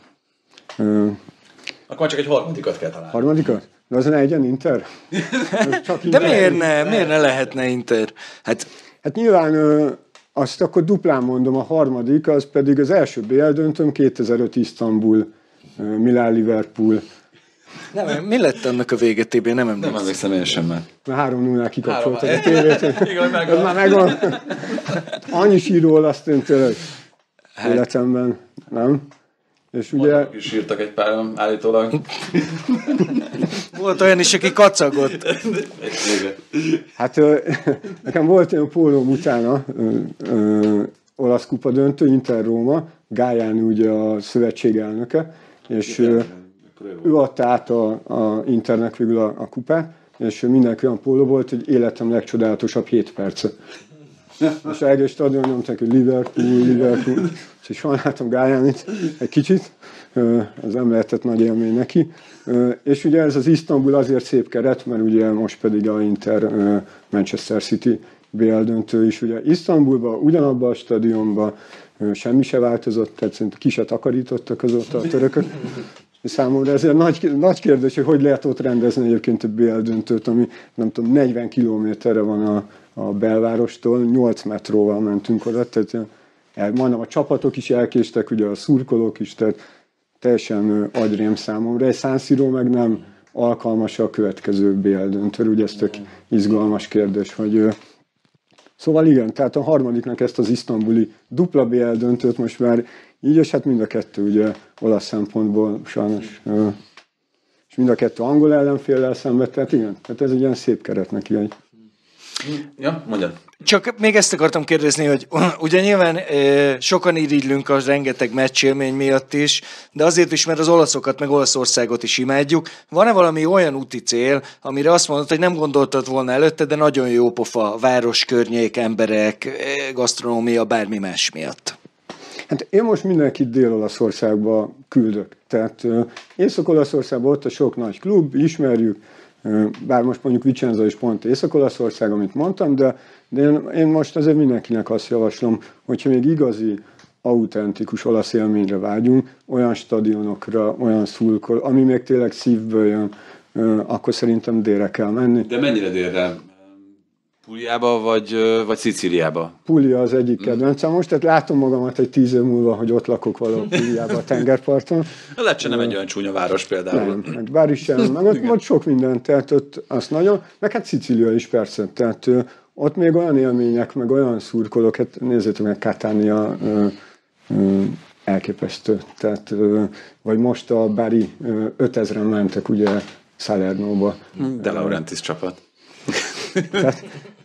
Akkor csak egy harmadikat kell találni. Harmadikat? De az ne egyen Inter? De miért ne lehetne Inter? Hát nyilván azt akkor duplán mondom, a harmadik, az pedig az első BL döntőm 2005 Isztambul, Milán-Liverpool. Nem, mi lett annak a vége, TB? Nem emlékszem én sem már. 3-0-nál kikapcsoltak a tévét. Ez már megvan. Annyi sírról azt én tényleg életemben, nem? És ugye... Magyarok is írtak egy páran, állítólag. Volt olyan is, aki kacagott. Hát nekem volt olyan pólóm utána, olasz kupa döntő, Inter Róma, Gájáni ugye a szövetség elnöke, és ő adta át a Internek végül a kupát, és mindenki olyan póló volt, hogy életem legcsodálatosabb 7 perce. És a egész stadion nyomták, hogy Liverpool, és sajnáltam Gájánit egy kicsit, az nem lehetett nagy élmény neki. És ugye ez az Isztambul azért szép keret, mert ugye most pedig a Inter Manchester City BL döntő is. Ugye Isztambulban, ugyanabban a stadionban semmi se változott, tehát szerintem ki se takarítottak azóta a törökök. Számomra ezért nagy kérdés, hogy lehet ott rendezni egyébként a BL döntőt, ami nem tudom, 40 kilométerre van a belvárostól, 8 metróval mentünk oda, tehát majdnem a csapatok is elkéstek, ugye a szurkolók is, tehát teljesen agyrém számomra. Egy San Siro meg nem alkalmas a következő BL döntőre, ugye ez tök izgalmas kérdés, hogy... Szóval igen, tehát a harmadiknak ezt az isztambuli dupla BL döntőt most már így, és hát mind a kettő ugye olasz szempontból sajnos, és mind a kettő angol ellenféllel szemben, tehát igen, tehát ez egy ilyen szép keret neki. Ja, mondjad. Csak még ezt akartam kérdezni, hogy ugye nyilván sokan irigylünk a rengeteg meccsélmény miatt is, de azért is, mert az olaszokat, meg Olaszországot is imádjuk. Van-e valami olyan úti cél, amire azt mondod, hogy nem gondoltad volna előtte, de nagyon jó pofa, város, környék, emberek, gasztronómia, bármi más miatt? Hát én most mindenkit Dél-Olaszországba küldök. Tehát Észak-Olaszországban ott a sok nagy klub, ismerjük, bár most mondjuk Vicenza is pont Észak-Olaszország, amit mondtam, de én most azért mindenkinek azt javaslom, hogyha még igazi, autentikus olasz élményre vágyunk, olyan stadionokra, olyan szurkol, ami még tényleg szívből jön, akkor szerintem délre kell menni. De mennyire délre? Pugliába vagy Szicíliába? Puglia az egyik kedvencem most, tehát látom magamat egy 10 év múlva, hogy ott lakok valahol Pugliába a tengerparton. Lecce nem egy olyan csúnya város például. Nem, meg bár is sem, meg ott sok minden, tehát ott azt nagyon, meg hát Szicília is persze, tehát ott még olyan élmények, meg olyan szurkolók, hát nézzétek meg, Catania elképesztő, tehát vagy most a Bari 5000-en mentek ugye Salernóba. De Laurentiis csapat. Tehát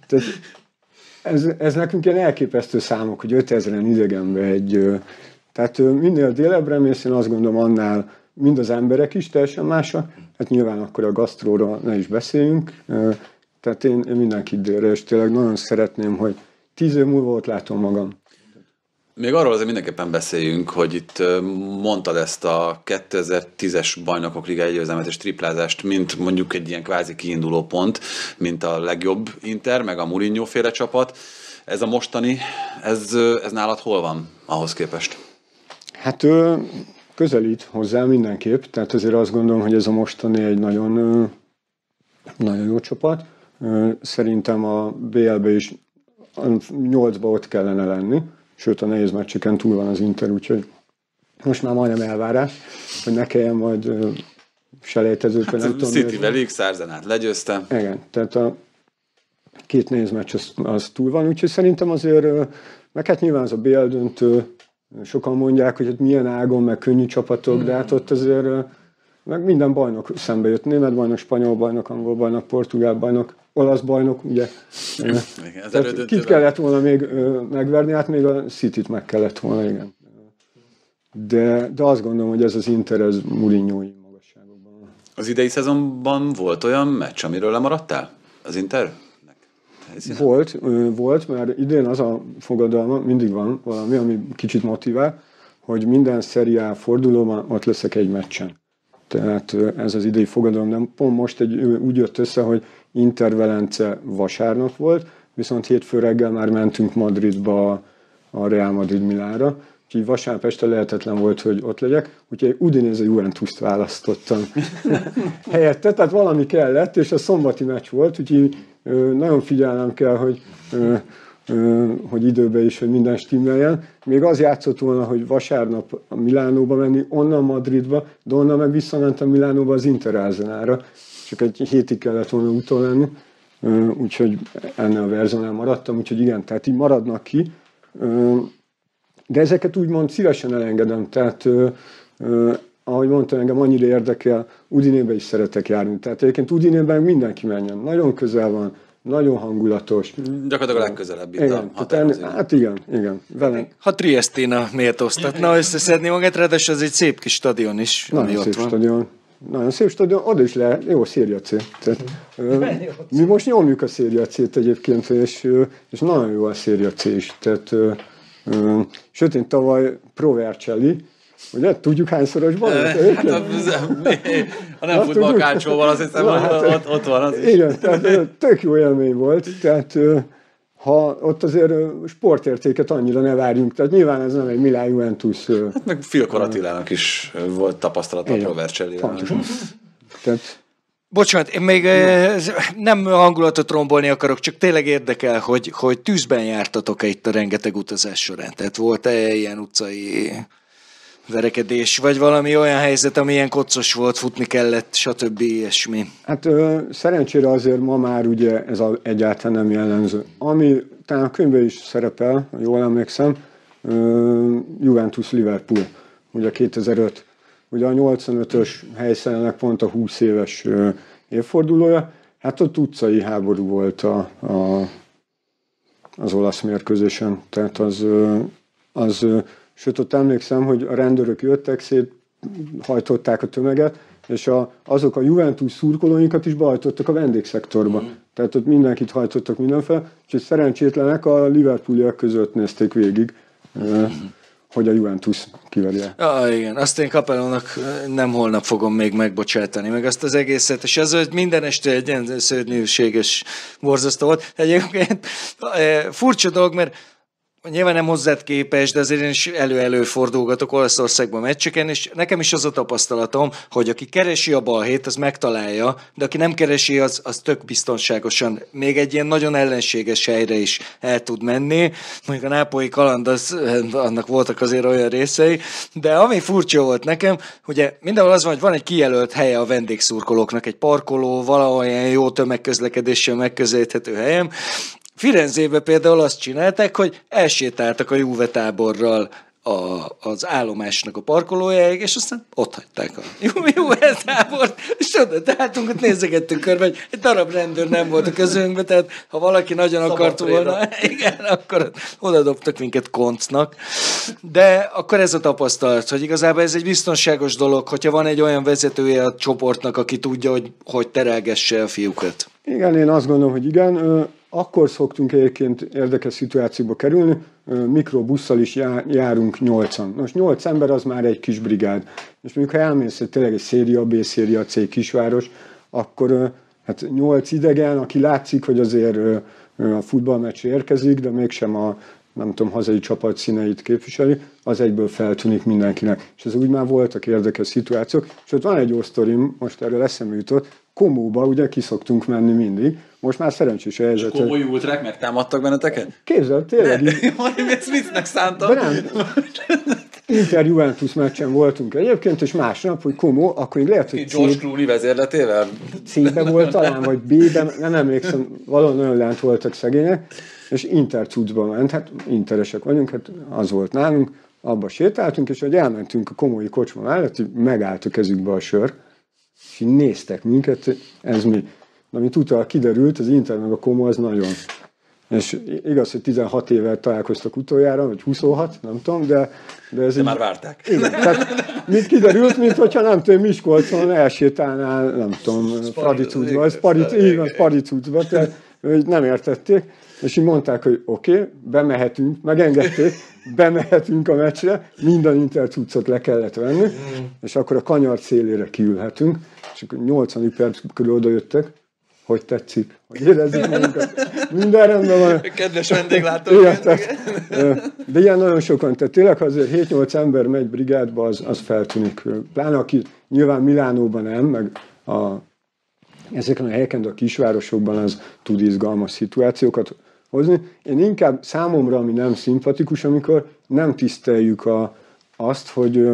ez nekünk ilyen elképesztő számok, hogy 5000-en idegenbe egy... Tehát minél délebbre mész, én azt gondolom annál mind az emberek is teljesen mások. Hát nyilván akkor a gasztróra ne is beszéljünk. Tehát én mindenkit délre, és tényleg nagyon szeretném, hogy 10 év múlva ott látom magam. Még arról azért mindenképpen beszéljünk, hogy itt mondtad ezt a 2010-es Bajnokok Ligája győzelmet és triplázást, mint mondjuk egy ilyen kvázi kiinduló pont, mint a legjobb Inter, meg a Mourinho féle csapat. Ez a mostani, ez nálad hol van ahhoz képest? Hát közelít hozzá mindenképp, tehát azért azt gondolom, hogy ez a mostani egy nagyon, nagyon jó csapat. Szerintem a BL-be is 8-ba ott kellene lenni, sőt a nehéz meccseken túl van az Inter, úgyhogy most már majdnem elvárás, hogy ne kelljen majd selejtezőkön. Hát a City-vel X-Arzenát legyőzte. Igen, tehát a 2 nehéz meccs az túl van, úgyhogy szerintem azért, meg hát nyilván az a BL döntő, sokan mondják, hogy hát milyen ágon, meg könnyű csapatok, de hát ott azért meg minden bajnok szembe jött. Német bajnok, spanyol bajnok, angol bajnok, portugál bajnok, olasz bajnok, ugye. Igen, kit kellett volna még megverni, hát még a Cityt meg kellett volna, igen. De azt gondolom, hogy ez az Inter, ez Mourinho-i magasságokban. Az idei szezonban volt olyan meccs, amiről lemaradtál? Az Inter? Volt, mert idén az a fogadalma, mindig van valami, ami kicsit motivál, hogy minden Serie A fordulóban ott leszek egy meccsen. Tehát ez az idei fogadalom, nem pont most úgy jött össze, hogy Inter-Velence vasárnap volt, viszont hétfő reggel már mentünk Madridba a Real Madrid-Milánra, úgyhogy vasárnap este lehetetlen volt, hogy ott legyek, úgyhogy Udinese Juventust választottam helyette, tehát valami kellett, és a szombati meccs volt, úgyhogy nagyon figyelnem kell, hogy időben is, hogy minden stimmeljen. Még az játszott volna, hogy vasárnap a Milánóba menni, onnan Madridba, de onnan meg visszamentem Milánóba az Inter Arzenára. Csak egy hétig kellett volna úton lenni, úgyhogy ennél a verziónál maradtam, úgyhogy igen, tehát így maradnak ki. De ezeket úgymond szívesen elengedem, tehát ahogy mondtam, engem annyira érdekel, Udinébe is szeretek járni. Tehát egyébként Udinében mindenki menjen, nagyon közel van, nagyon hangulatos. Gyakorlatilag a legközelebb itt igen, hát igen. Velem. Ha Triestina méltóztatna összeszedni magát, ráadásul ez egy szép kis stadion is. Nagyon szép stadion. Nagyon szép stadion, oda is lehet, jó Serie C. Tehát, mi most nyomjuk a Serie C-t egyébként, és nagyon jó a Serie C is. Tehát, sőt, én tavaly Pro Vercelli, ugye, tudjuk hányszoros bajnok? Ha nem futballkácsóval, azt hiszem, hogy ott van az is. Igen, tehát tök jó élmény volt, tehát ha ott azért sportértéket annyira ne várjunk, tehát nyilván ez nem egy Milán Juventus. Hát meg Filkor Attilának is volt tapasztalata a Pro Vercellivel. Bocsánat, én még nem hangulatot rombolni akarok, csak tényleg érdekel, hogy tűzben jártatok-e itt a rengeteg utazás során? Tehát volt-e ilyen utcai verekedés, vagy valami olyan helyzet, ami ilyen koccos volt, futni kellett, stb. Ilyesmi? Hát szerencsére azért ma már ugye ez egyáltalán nem jellemző. Ami talán a könyvben is szerepel, jól emlékszem, Juventus-Liverpool, ugye 2005. Ugye a 85-ös helyszínenek pont a 20 éves évfordulója. Hát ott utcai háború volt az olasz mérkőzésen. Tehát sőt, ott emlékszem, hogy a rendőrök jöttek, széthajtották a tömeget, és azok a Juventus szurkolóinkat is behajtottak a vendégszektorba. Tehát ott mindenkit hajtottak mindenféle, és szerencsétlenek a Liverpooliak között nézték végig, hogy a Juventus kiverje. Igen, azt én Capellónak nem holnap fogom még megbocsátani, meg azt az egészet, és az, hogy minden este egy ilyen szörnyűséges borzasztó volt. Egyébként furcsa dolog, mert nyilván nem hozzád képes, de azért én is elő-előfordulgatok Olaszországban meccseken, és nekem is az a tapasztalatom, hogy aki keresi a balhét, az megtalálja, de aki nem keresi, az tök biztonságosan még egy ilyen nagyon ellenséges helyre is el tud menni. Mondjuk a nápolyi kaland, annak voltak azért olyan részei, de ami furcsa volt nekem, ugye mindenhol az van, hogy van egy kijelölt helye a vendégszurkolóknak, egy parkoló, valahol ilyen jó tömegközlekedéssel megközelíthető helyem. Firenzében például azt csinálták, hogy elsétáltak a Juve táborral az állomásnak a parkolójáig, és aztán ott hagyták a Juve tábort, és oda álltunk, ott nézegettünk körbe, hogy egy darab rendőr nem volt a közünkben, tehát ha valaki nagyon akart volna, igen, akkor oda dobtak minket koncnak. De akkor ez a tapasztalat, hogy igazából ez egy biztonságos dolog, hogyha van egy olyan vezetője a csoportnak, aki tudja, hogy terelgesse a fiúkat. Igen, én azt gondolom, hogy igen. Akkor szoktunk egyébként érdekes szituációba kerülni, mikrobusszal is járunk 8-an. Most 8 ember az már egy kis brigád. És mondjuk, ha elmész tényleg egy széria B, széria C kisváros, akkor hát 8 idegen, aki látszik, hogy azért a futballmeccsre érkezik, de mégsem a nem tudom, hazai csapat színeit képviseli, az egyből feltűnik mindenkinek. És ez úgy már voltak érdekes szituációk. És ott van egy jó sztorim, most erről eszembe jutott, Komóba ugye kiszoktunk menni mindig, most már szerencsés a helyzet. És komoly ultrák megtámadtak benneteket? Képzeld, tényleg. Ezt viccnek szántam. De nem. Inter-Juventus meccsen voltunk egyébként, és másnap, hogy Komó, akkor még lehet, hogy George Clooney vezérletével? C-be volt talán, vagy B-ben, nem emlékszem, valahol nagyon lent voltak szegények, és Inter cuccba ment, hát interesek vagyunk, hát az volt nálunk, abba sétáltunk, és hogy elmentünk a Komói kocsma mellett, hogy megállt a kezükbe a sör, és így néztek minket, ez mi. De amit utána kiderült, az Inter meg a Como az nagyon. És igaz, hogy 16 éve találkoztak utoljára, vagy 26, nem tudom, de ez de már várták. Igen, tehát mit kiderült, mint hogyha nem tudom, Miskolcon elsétálnál, nem tudom, Paricúcba, Paricúcba, tehát nem értették, és így mondták, hogy oké, bemehetünk, megengedték, bemehetünk a meccsre, minden Inter cuccot le kellett venni, és akkor a kanyar szélére kiülhetünk, és akkor 80 perc körül oda jöttek, hogy tetszik, hogy érezzük magunkat. Minden rendben van. Kedves vendéglátók. De ilyen nagyon sokan, tehát tényleg azért 7-8 ember megy brigádba, az feltűnik. Pláne aki nyilván Milánóban nem, meg ezeken a helyeken, de a kisvárosokban az tud izgalmas szituációkat hozni. Én inkább számomra, ami nem szimpatikus, amikor nem tiszteljük azt, hogy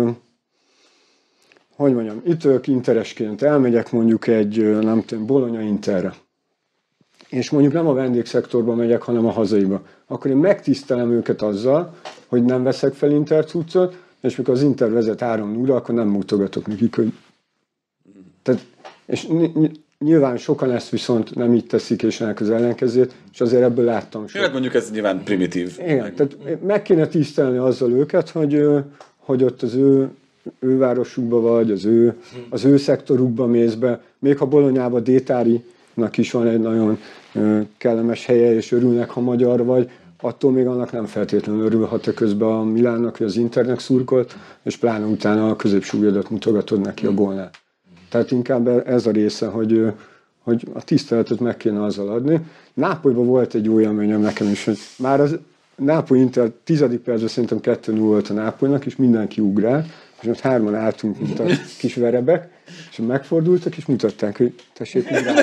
mondjam, itt ők interesként elmegyek mondjuk egy, nem tudom, Bologna Interre. És mondjuk nem a vendégszektorba megyek, hanem a hazaiba. Akkor én megtisztelem őket azzal, hogy nem veszek fel Inter cuccot, és mikor az Inter vezet 3-0, akkor nem mutogatok nekik, hogy... Tehát, és nyilván sokan ezt viszont nem így teszik, és ennek az ellenkezőt, és azért ebből láttam sokat. Hát mondjuk ez nyilván primitív. Igen, tehát meg kéne tisztelni azzal őket, hogy ott az ő városukba vagy, az ő szektorukba mész be. Még ha Bolonyába Détárinak is van egy nagyon kellemes helye, és örülnek, ha magyar vagy, attól még annak nem feltétlenül örül, ha te közben a Milánnak vagy az Internek szurkolt, és pláne utána a középsúlyodat mutogatod neki a gólnál. Tehát inkább ez a része, hogy a tiszteletet meg kéne azzal adni. Nápolyban volt egy jó élményem nekem is, hogy már az Nápoly Inter 10. percben szerintem 2-0 volt a Nápolynak, és mindenki ugrált, és most 3-an álltunk, mint a kis verebek, és megfordultak, és mutatták, hogy tessék ugrálni.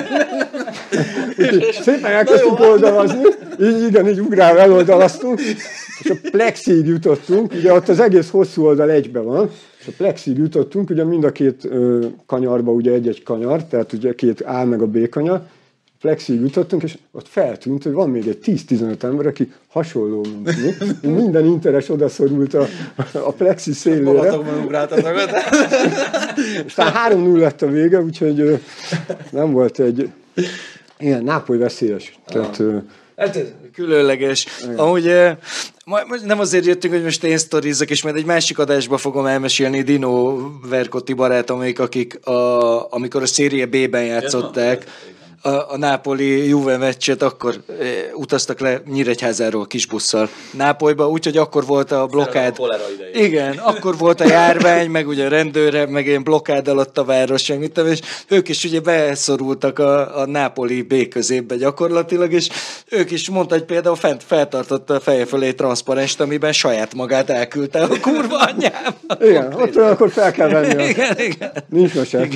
Szépen elkezdtünk oldalazni, így ugrálva eloldalaztunk, és a plexig jutottunk, ugye ott az egész hosszú oldal egybe van, és a plexig jutottunk, ugye mind a két kanyarba ugye egy-egy kanyar, tehát ugye két A meg a B kanyar, plexig jutottunk, és ott feltűnt, hogy van még egy 10-15 ember, aki hasonló, mint mi. Minden interes odaszorult a plexi szélére. Balatokban ugráltatok. És talán 3-0 lett a vége, úgyhogy nem volt egy Igen, Nápoly veszélyes. Tehát, Hát különleges. Amúgy nem azért jöttünk, hogy most én sztorizzak, és majd egy másik adásba fogom elmesélni Dino Vercotti barátomik, akik amikor a Serie B-ben játszották, a nápoli Juve meccset, akkor utaztak le Nyíregyházáról kisbusszal Nápolyba, úgyhogy akkor volt a blokkád. Igen, akkor volt a járvány, meg ugye a rendőre, meg ilyen blokkád alatt a város, meg mit tudom, és ők is ugye beszorultak a nápoli B középbe gyakorlatilag, és ők is mondta, hogy például fent feltartotta a feje fölé transzparenst, amiben saját magát elküldte a kurva anyjába. Igen, ott akkor fel kell venni. Igen. Nincs mesek.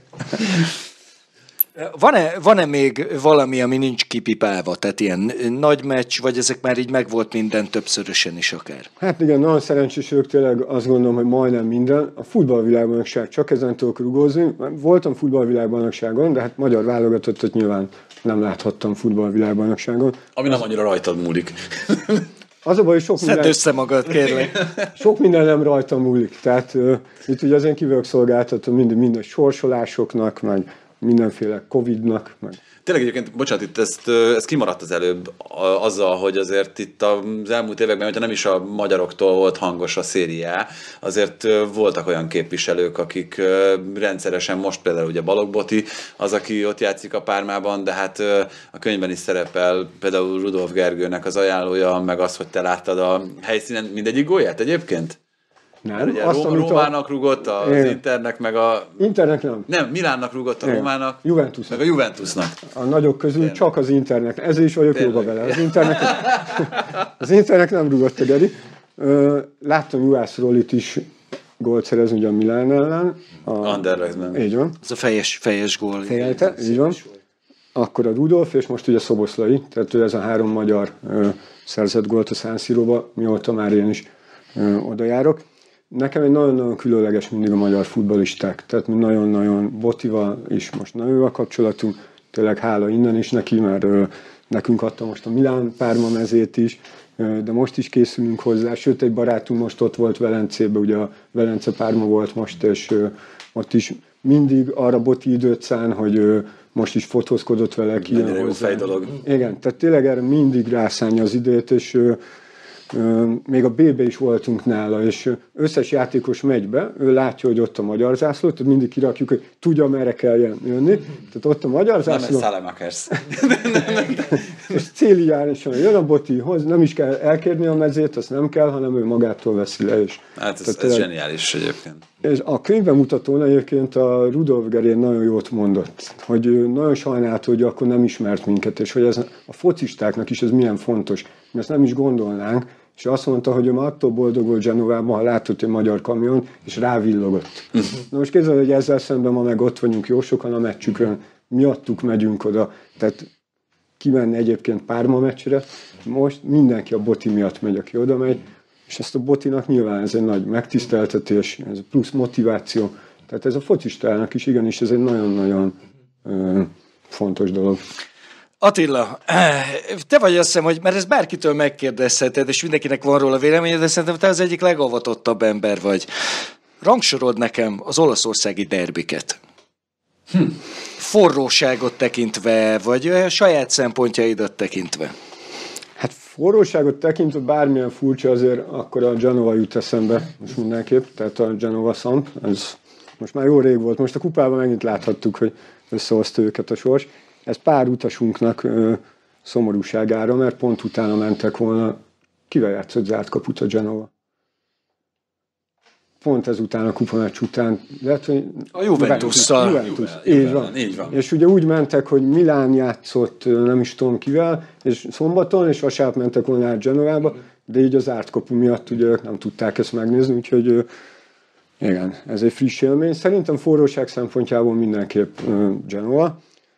Van-e még valami, ami nincs kipipálva? Tehát ilyen nagy meccs, vagy ezek már így megvolt minden többszörösen is akár? Hát igen, nagyon szerencsés ők, tényleg azt gondolom, hogy majdnem minden. A futballvilágbajnokság, csak ezen tudok rugózni. Voltam futballvilágbajnokságon, de hát magyar válogatottat nyilván nem láthattam futballvilágbajnokságon. Ami nem annyira rajtad múlik. Az a baj, hogy Szedd össze magad, kérlek. Sok minden nem rajtam múlik. Tehát itt ugye azért kívülök szolgáltatom minden sorsolásoknak, meg mindenféle Covid-nak, meg... Tényleg egyébként, bocsánat, itt ez kimaradt az előbb azzal, hogy azért itt az elmúlt években, hogyha nem is a magyaroktól volt hangos a Serie A, azért voltak olyan képviselők, akik rendszeresen, most például ugye Balogh Boti, az, aki ott játszik a Pármában, de hát a könyvben is szerepel például Rudolf Gergőnek az ajánlója, meg az, hogy te láttad a helyszínen mindegyik gólját egyébként? Nem, ugye Rómának rúgott, az Internek, meg a... Internek nem. Nem, Milánnak rúgott a Rómának, Juventusnak. meg a Juventusnak. A nagyok közül csak az Internek. Ezért is vagyok jóba vele. Az Internek nem rúgott a Geri. Láttam Juhász Rollit is gólt szerezni ugye a Milán ellen. Anderlechtben. Így van. Ez a fejes gól. Fejelte, így van. Akkor a Rudolf, és most ugye Szoboszlai. Tehát ő ez a 3 magyar szerzett gólt a San Siróba, mióta már én is oda járok. Nekem egy nagyon-nagyon különleges mindig a magyar futballisták, tehát mi nagyon-nagyon Botival is most nagyon jó a kapcsolatunk, tényleg hála innen is neki, mert nekünk adta most a Milán Párma mezét is, de most is készülünk hozzá, sőt egy barátunk most ott volt Velencében, ugye a Velence Párma volt most, és ott is mindig arra Boti időt szán, hogy most is fotózkodott vele ki. Nagyon jó fejdolog. Igen, tehát tényleg erre mindig rászánja az időt, és még a B-be is voltunk nála, és összes játékos megy be, ő látja, hogy ott a magyar zászló, tehát mindig kirakjuk, hogy tudja, merre kell jönni. Tehát ott a magyar zászló. Nem, ez Szálemakers. És céli járáson jön a Botihoz, nem is kell elkérni a mezét, azt nem kell, hanem ő magától veszi le. És hát ez zseniális egyébként. És a könyvbemutatón egyébként a Rudolf Gerén nagyon jót mondott, hogy ő nagyon sajnálta, hogy akkor nem ismert minket, és hogy ez a focistáknak is ez milyen fontos, mi ezt nem is gondolnánk, és azt mondta, hogy ő már attól boldog volt Genovában, ha látott egy magyar kamion, és rávillogott. Na most képzeld, hogy ezzel szemben ma meg ott vagyunk jó sokan a meccsükön, miattuk megyünk oda, tehát kimenni egyébként Párma meccsre, most mindenki a Boti miatt megy, aki oda megy, és ezt a Botinak nyilván ez egy nagy megtiszteltetés, ez plusz motiváció, tehát ez a focistának is igenis, ez egy nagyon-nagyon fontos dolog. Attila, te vagy azt hiszem, hogy, mert ezt bárkitől megkérdezheted, és mindenkinek van róla véleményed, de szerintem te az egyik legavatottabb ember vagy. Rangsorod nekem az olaszországi derbiket. Forróságot tekintve, vagy a saját szempontjaidat tekintve? Hát forróságot tekintve bármilyen furcsa, azért akkor a Genova jut eszembe most mindenképp, tehát a Genova Samp, ez most már jó rég volt, most a kupában megint láthattuk, hogy összehozta őket a sors. Ez pár utasunknak szomorúságára, mert pont utána mentek volna. Kivel játszott zárt kaput a Genova? Pont ezután a kupameccs után. Lehet, hogy a Juventusszal. Juventus. Így van. És ugye úgy mentek, hogy Milán játszott, nem is tudom kivel, és szombaton, és vasárnap mentek volna át Genovába, de így az zárt kapu miatt ugye ők nem tudták ezt megnézni, úgyhogy igen, ez egy friss élmény. Szerintem forróság szempontjából mindenképp Genova.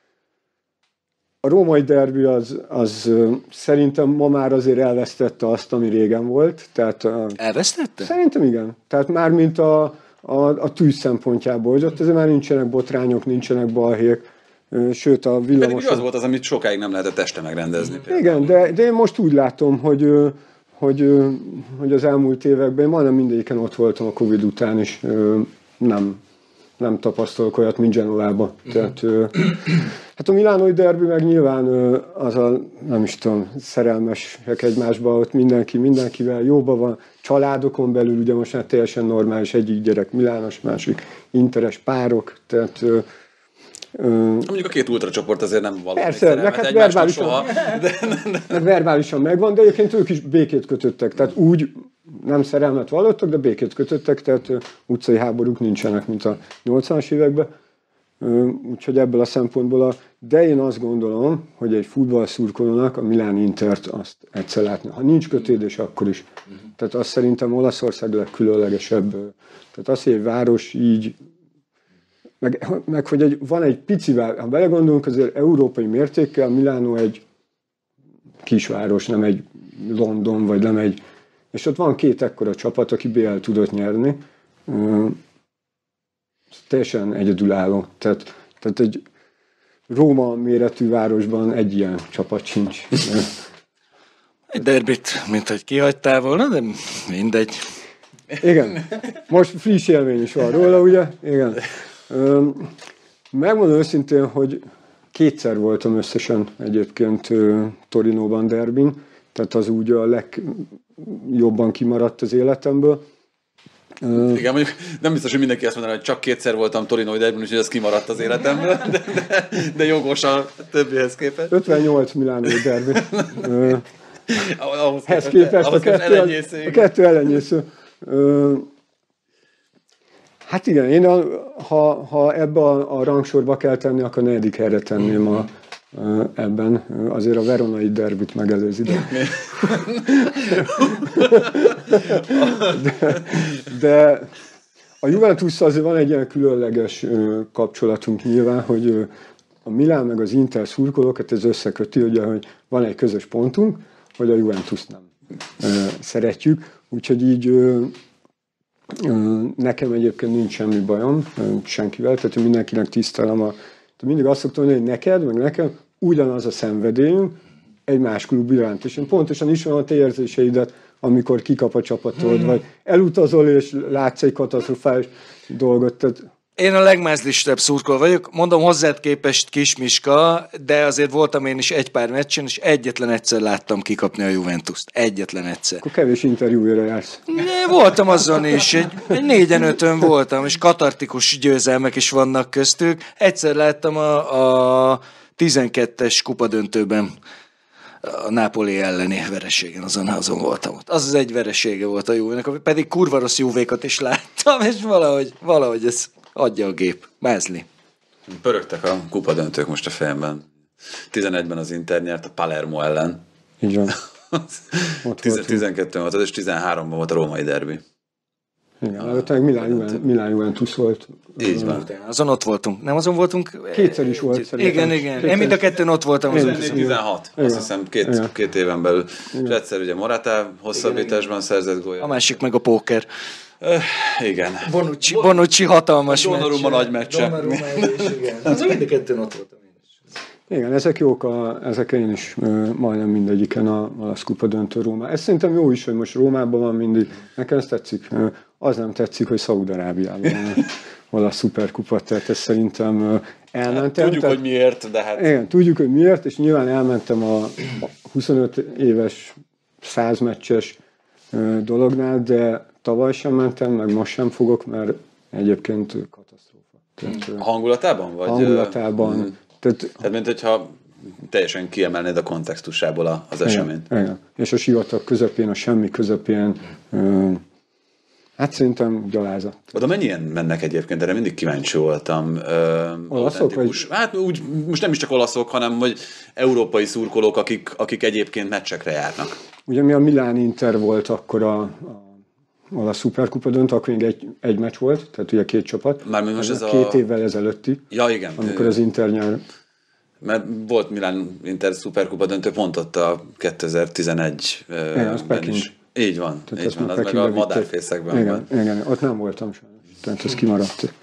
A római derbi az szerintem ma már azért elvesztette azt, ami régen volt. Tehát, elvesztette? Szerintem igen. Tehát mármint a tűz szempontjából, hogy ott azért már nincsenek botrányok, nincsenek balhék, sőt a villamos... Pedig az volt az, amit sokáig nem lehetett este megrendezni. Igen, de én most úgy látom, hogy az elmúlt években majdnem mindegyiken ott voltam a Covid után is, nem tapasztalok olyat, mint Genovában. Tehát Hát a milánói derbi meg nyilván az a, nem is tudom, szerelmesek egymásba, ott mindenkivel jóban van, családokon belül ugye most már teljesen normális, egyik gyerek milános, másik interes párok, tehát mondjuk a két ultracsoport azért nem valami persze, meg hát verbálisan megvan, de egyébként ők is békét kötöttek, tehát úgy nem szerelmet vallottak, de békét kötöttek, tehát utcai háborúk nincsenek, mint a 80-as években. Úgyhogy ebből a szempontból, de én azt gondolom, hogy egy futballszurkolónak a Milán Intert azt egyszer látni. Ha nincs kötődés, akkor is. Tehát azt szerintem Olaszország legkülönlegesebb. Tehát az, hogy egy város így, meg hogy van egy pici város, ha belegondolunk, azért európai mértékkel Milánó egy kisváros, nem egy London, vagy nem egy, és ott van két ekkora csapat, aki BL tudott nyerni. Teljesen egyedülálló. Tehát egy Róma méretű városban egy ilyen csapat sincs. Egy derbit, mint hogy kihagytál volna, de mindegy. Igen. Most friss élmény is van róla, ugye? Igen. Megmondom őszintén, hogy kétszer voltam összesen egyébként Torinóban derbin, tehát az úgy a legjobban kimaradt az életemből. Igen, mondjuk nem biztos, hogy mindenki azt mondaná, hogy csak kétszer voltam Torinói derbin, úgyhogy ez kimaradt az életemből, de jogos a többihez képest. 58 milánói derbi. Ahhoz képest a kettő ellenyésző. Hát igen, én ha ebbe a rangsorba kell tenni, akkor 4. helyre tenném ebben. Azért a veronai derbit megelőzi. De a Juventusszal azért van egy ilyen különleges kapcsolatunk nyilván, hogy a Milán meg az Inter szurkolókat ez összeköti, ugye, hogy van egy közös pontunk, hogy a Juventus nem szeretjük, úgyhogy így nekem egyébként nincs semmi bajom senkivel, tehát mindenkinek tisztelem mindig azt szoktam mondani, hogy neked, meg nekem ugyanaz a szenvedélyünk egy más klub iránt. És én pontosan ismerem a te érzéseidet, amikor kikap a csapatod, vagy elutazol és látsz egy katasztrofális dolgot. Tehát én a legmázlistebb szurkoló vagyok, mondom hozzád képest Kismiska, de azért voltam én is egy pár meccsen, és egyetlen egyszer láttam kikapni a Juventust. Egyetlen egyszer. Akkor kevés interjúra jársz. Voltam azon is, egy 4-5-ön voltam, és katartikus győzelmek is vannak köztük. Egyszer láttam a 12-es kupadöntőben a Napoli elleni vereségen, azon voltam ott. Az egy veresége volt a Juvénak, pedig kurva rossz Juvékat is láttam, és valahogy ez adja a gép. Mázli. Pörögtek a kupadöntők most a fejemben. 11-ben az Inter nyert a Palermo ellen. Így van. 12-ben volt az, és 13-ban volt a római derbi. Igen, előtte Milán Juventus volt. Így van. Azon ott voltunk. Nem azon voltunk? Kétszer is volt szerintem. Igen. Én mind a kettőn ott voltam. 16. Azt hiszem két éven belül. És egyszer ugye Morata hosszabbításban szerzett gólya. A másik meg a póker. Igen. Bonucci hatalmas meccs. Donnarumma nagy meccse. Azon mind a kettőn ott voltam. Igen, ezek jók, ezek én is majdnem mindegyiken a Kupa döntő Róma. Ez szerintem jó is, hogy most Rómában van mindig. Nekem ez tetszik. Az nem tetszik, hogy Szaúd-Arábiában van a szuperkupa, tehát ez szerintem elmentem. Tudjuk, hogy miért, de hát... Igen, tudjuk, hogy miért, és nyilván elmentem a 25 éves 100 meccses dolognál, de tavaly sem mentem, meg most sem fogok, mert egyébként katasztrófa. Tehát, hangulatában? Vagy hangulatában. Tehát mint hogyha teljesen kiemelnéd a kontextusából az eseményt. Igen. És a sivatag közepén, a semmi közepén, hát szerintem gyalázat. Oda mennyien mennek egyébként? Erre mindig kíváncsi voltam. Olaszok? Vagy? Hát úgy, most nem is csak olaszok, hanem hogy európai szurkolók, akik egyébként meccsekre járnak. Ugye mi a Milán Inter volt akkor a szuperkupa döntő, akkor még egy meccs volt, tehát ugye két csapat. Mármint most ez 2 évvel ezelőtti. Ja, igen. Amikor az Inter nyer. Mert volt Milán Inter szuperkupa döntő pont ott a 2011-ben is. Így van, tehát így van. Az meg a madárfészekben van. Igen, ott nem voltam sajnos. Tehát ez kimaradt.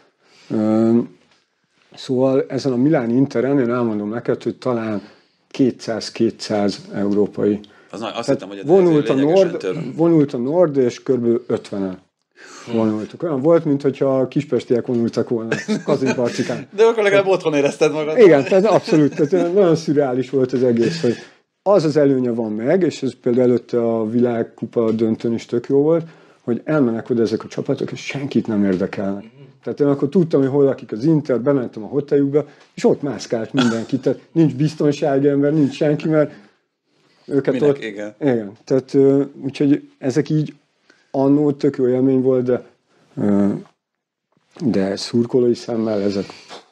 Szóval ezen a Milán Interen én elmondom neked, hogy talán 200 európai. Azt hittem, hogy vonult a Nord, és kb. 50-en. vonultuk. Olyan volt, mintha a kispestiek vonultak volna Kazinparcikán. De akkor legalább otthon érezted magad. Igen, tehát abszolút, tehát nagyon szürreális volt az egész, hogy az az előnye van meg, és ez például előtte a világkupa döntőn is tök jó volt, hogy elmennek oda ezek a csapatok, és senkit nem érdekelnek. Tehát én akkor tudtam, hogy hol lakik az Inter, bementem a hoteljukba, és ott mászkált mindenki, tehát nincs biztonsági ember, nincs senki, mert őket minek, ott... Igen. Tehát úgyhogy ezek így annó tök jó élmény volt, de szurkolói szemmel ezek...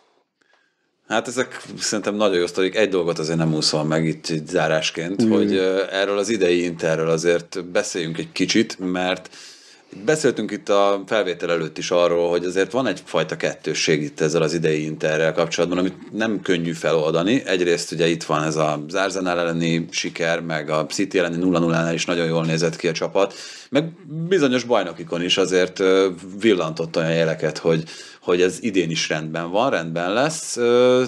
Hát ezek szerintem nagyon jó sztorik. Egy dolgot azért nem úszol meg itt zárásként, hogy erről az idei Interről azért beszéljünk egy kicsit, mert beszéltünk itt a felvétel előtt is arról, hogy azért van egyfajta kettősség itt ezzel az idei Interrel kapcsolatban, amit nem könnyű feloldani. Egyrészt ugye itt van ez az Arsenal elleni siker, meg a City elleni 0-0-nál is nagyon jól nézett ki a csapat, meg bizonyos bajnokikon is azért villantott olyan jeleket, hogy ez idén is rendben lesz,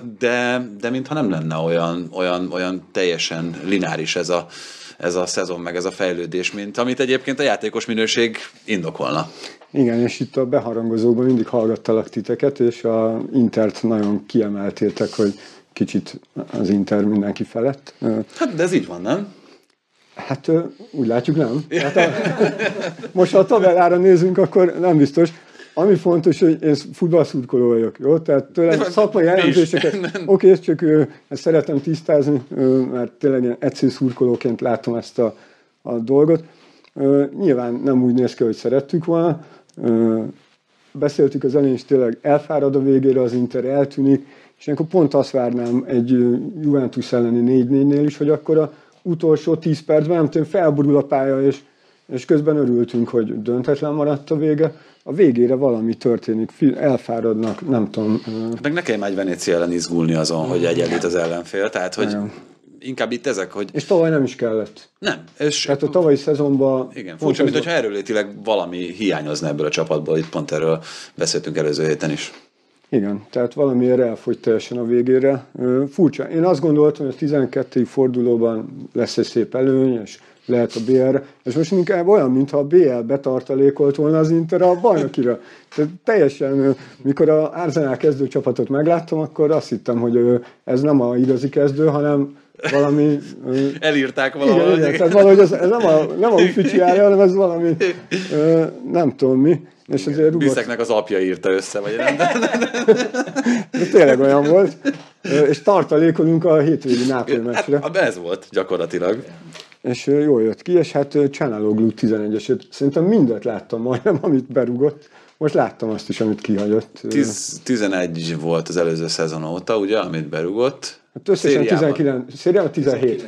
de mintha nem lenne olyan teljesen lineáris ez a szezon, meg ez a fejlődés, mint amit egyébként a játékos minőség indokolna. Igen, és itt a beharangozóban mindig hallgattalak titeket, és a Intert nagyon kiemeltétek, hogy kicsit az Inter mindenki felett. Hát, de ez így van, nem? Hát úgy látjuk, nem. Most ha a tabellára nézünk, akkor nem biztos. Ami fontos, hogy én futballszurkoló vagyok, jó? Tehát tőlem szakmai elemzéseket, oké, csak ezt szeretem tisztázni, mert tényleg ilyen egyszerű szurkolóként látom ezt a dolgot. Nyilván nem úgy néz ki, hogy szerettük volna. Beszéltük az elején is, tényleg elfárad a végére, az Inter eltűnik, és akkor pont azt várnám egy Juventus elleni 4-4-nél is, hogy akkor a utolsó 10 percben nem tudom, felborul a pálya, és közben örültünk, hogy döntetlen maradt a vége. A végére valami történik, elfáradnak, nem tudom. Meg ne kelljen már egy Venécia ellen izgulni azon, hogy egyenlít az ellenfél, tehát hogy inkább itt ezek, hogy... És tavaly nem is kellett. Nem. És tehát a tavalyi szezonban... Igen, furcsa, mintha erőlétileg valami hiányozna ebből a csapatból, itt pont erről beszéltünk előző héten is. Igen, tehát valamiért elfogy teljesen a végére. Furcsa. Én azt gondoltam, hogy a 12. fordulóban lesz egy szép előny, és lehet a BL, és most inkább olyan, mintha a BL betartalékolt volna az Inter a bajnokira. Tehát teljesen, mikor az Arsenal kezdő csapatot megláttam, akkor azt hittem, hogy ez nem a igazi kezdő, hanem valami... Elírták valahogy. Igen, tehát valahogy ez nem a Uficsiája, hanem ez valami, nem tudom mi. És azért Biszeknek az apja írta össze, vagy nem? De tényleg olyan volt. És tartalékolunk a hétvégi Nápoly meccsre. Hát, ez volt gyakorlatilag. És jól jött ki, és hát Çalhanoğlu 11-eset. Szerintem mindet láttam majdnem, amit berugott. Most láttam azt is, amit kihagyott. 11 volt az előző szezon óta, ugye, amit berugott. Hát összesen 19, szériában 17.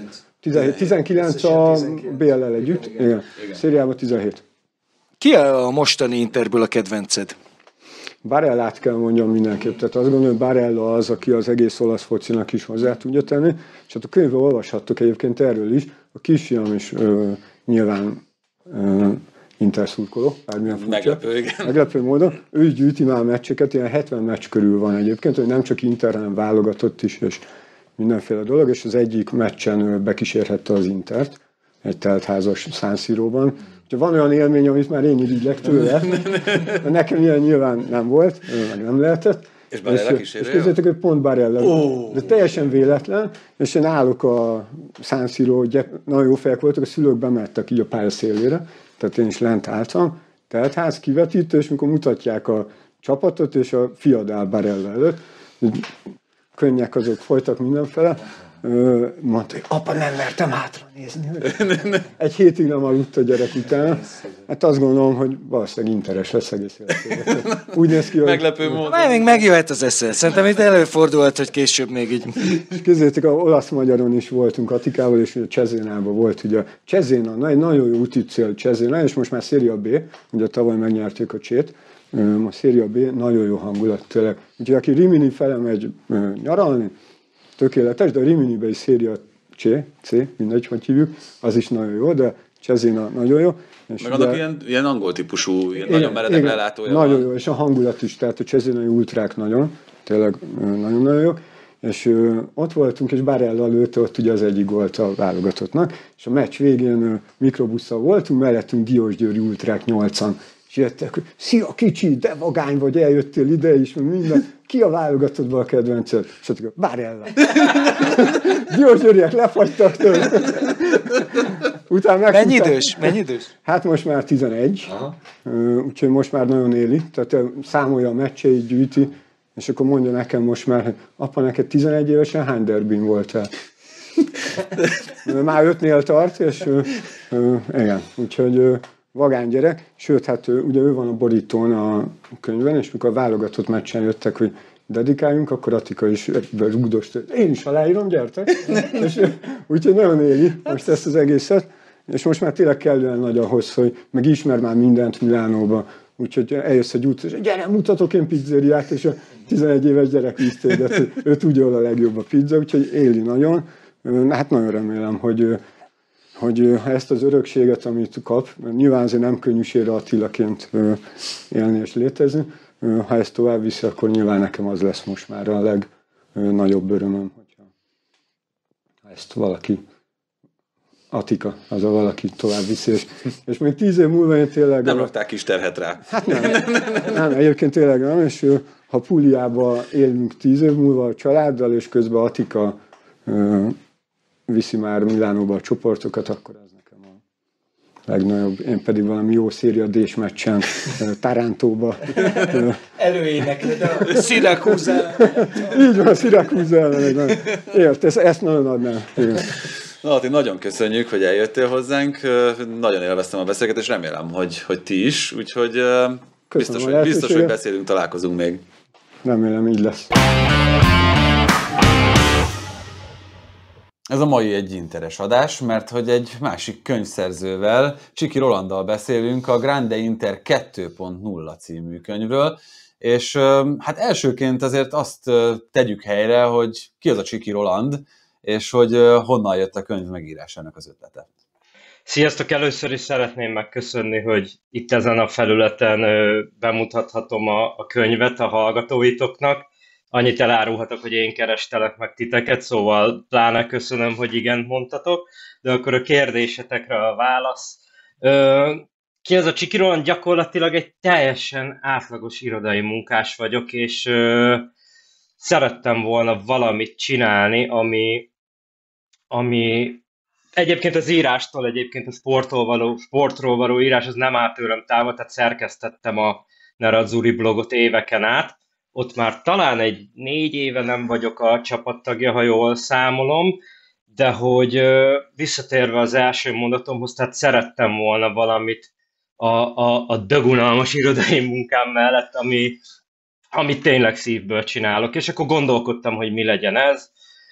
19 a BL-lel együtt. Igen. Szériában 17. Ki a mostani Interből a kedvenced? Barellát kell mondjam mindenképp. Tehát azt gondolom, hogy Barella az, aki az egész olasz focinak is hozzá tudja tenni. És hát a könyvben olvashattok egyébként erről is. A kisfiam is nyilván Inter szurkoló, bármilyen furcsa. Meglepő módon. Ő is gyűjti már a meccseket, ilyen 70 meccs körül van egyébként, hogy nem csak Inter, hanem válogatott is, és mindenféle dolog, és az egyik meccsen bekísérhette az Intert, egy teltházas San Siróban. Van olyan élmény, amit már én irigylek tőle, nekem ilyen nyilván nem volt, meg nem lehetett. És Barella kísérő? És képzeljétek, hogy pont Barella. De teljesen véletlen, és én állok a San Siro, hogy nagyon jó fejek voltak, a szülők bemertek így a pálya szélére, tehát én is lent álltam, teltház kivetítő, és mikor mutatják a csapatot, és a fiad áll Barella előtt, könnyek azok folytak mindenfele, mondta, hogy apa, nem mertem hátra nézni. Egy hétig nem aludt a gyerek utána. Hát azt gondolom, hogy valószínűleg interes lesz egész életében. Úgy néz ki, hogy... Meglepő módon. Még megjöhet az esze. Szerintem itt előfordulhat, hogy később még így... És képzeljétek, a olasz-magyaron is voltunk Atikával, és a Cezénában volt, ugye a Cezéna, egy nagyon jó úticél Cezéna, és most már Serie B, ugye tavaly megnyerték a Csét, a Serie B, nagyon jó hangulat tényleg. Úgyhogy aki Rimini fele megy nyaralni, tökéletes, de a Riminibe is Serie C, mindegy, hogy hívjuk, az is nagyon jó, de Cezéna nagyon jó. És meg annak ilyen angol típusú, ilyen nagyon meredek lelátója nagyon van. Jó, és a hangulat is, tehát a cezénai ultrák nagyon, tényleg nagyon-nagyon jók. És ott voltunk, és Barella lőtte ott ugye az egyik gólt a válogatottnak, és a meccs végén mikrobusszal voltunk, mellettünk Diósgyőri ultrák 8-an, és jöttek, hogy szia kicsi, de vagány vagy, eljöttél ide is, meg minden. Ki a válogatottban a kedvenced? És ott Barella. Diós Győriek lefagytak tőle. Mennyi idős? Hát most már 11, úgyhogy most már nagyon éli, tehát számolja a meccseit, gyűjti, és akkor mondja nekem most már, hogy apa, neked 11 évesen hány derbin voltál? Már 5-nél tart, és igen, úgyhogy vagány gyerek, sőt, hát ugye ő van a borítón a könyvben, és mikor a válogatott meccsen jöttek, hogy dedikáljunk, akkor Attika is rúgdost, én is aláírom, gyertek, és úgyhogy nagyon éli most ezt az egészet, és most már tényleg kellően nagy ahhoz, hogy meg ismer már mindent Milánóba, úgyhogy eljössz egy út, és gyere, mutatok én pizzériát, és a 11 éves gyerek víz téged, hogy ő tudja, hol a legjobb a pizza, úgyhogy éli nagyon. Hát nagyon remélem, hogy ezt az örökséget, amit kap, nyilván azért nem könnyűsére Attilaként élni és létezni, ha ezt tovább viszi, akkor nyilván nekem az lesz most már a legnagyobb örömöm, hogyha ezt valaki, Attika, az a valaki tovább viszi, és még 10 év múlva én tényleg... Nem rakták kis terhet rá. Hát nem, egyébként tényleg nem, és ha Puliába élünk 10 év múlva a családdal, és közben Attika viszi már Milánóba a csoportokat, akkor az nekem a legnagyobb. Én pedig valami jó Serie D-s meccsen Tarantóba. Előénekled a Siracusa. Így van, Siracusa ellen. Érted, ezt nagyon adnám. Na, Ati, nagyon köszönjük, hogy eljöttél hozzánk. Nagyon élveztem a beszélgetést, remélem, hogy ti is. Úgyhogy biztos, hogy beszélünk, találkozunk még. Remélem, így lesz. Ez a mai egy interes adás, mert hogy egy másik könyvszerzővel, Csiki Rolanddal beszélünk a Grande Inter 2.0 című könyvről, és hát elsőként azért azt tegyük helyre, hogy ki az a Csiki Roland, és hogy honnan jött a könyv megírásának az ötlete. Sziasztok! Először is szeretném megköszönni, hogy itt ezen a felületen bemutathatom a könyvet a hallgatóitoknak. Annyit elárulhatok, hogy én kerestelek meg titeket, szóval pláne köszönöm, hogy igent mondtatok, de akkor a kérdésetekre a válasz. Ki az a Csiki Roland? Gyakorlatilag egy teljesen átlagos irodai munkás vagyok, és szerettem volna valamit csinálni, ami egyébként az írástól, egyébként a sportról való írás, az nem áll tőlem távol, tehát szerkesztettem a Nerazzurri blogot éveken át. Ott már talán egy 4 éve nem vagyok a csapattagja, ha jól számolom, de hogy visszatérve az első mondatomhoz, tehát szerettem volna valamit a dögunalmas irodai munkám mellett, amit tényleg szívből csinálok, és akkor gondolkodtam, hogy mi legyen ez.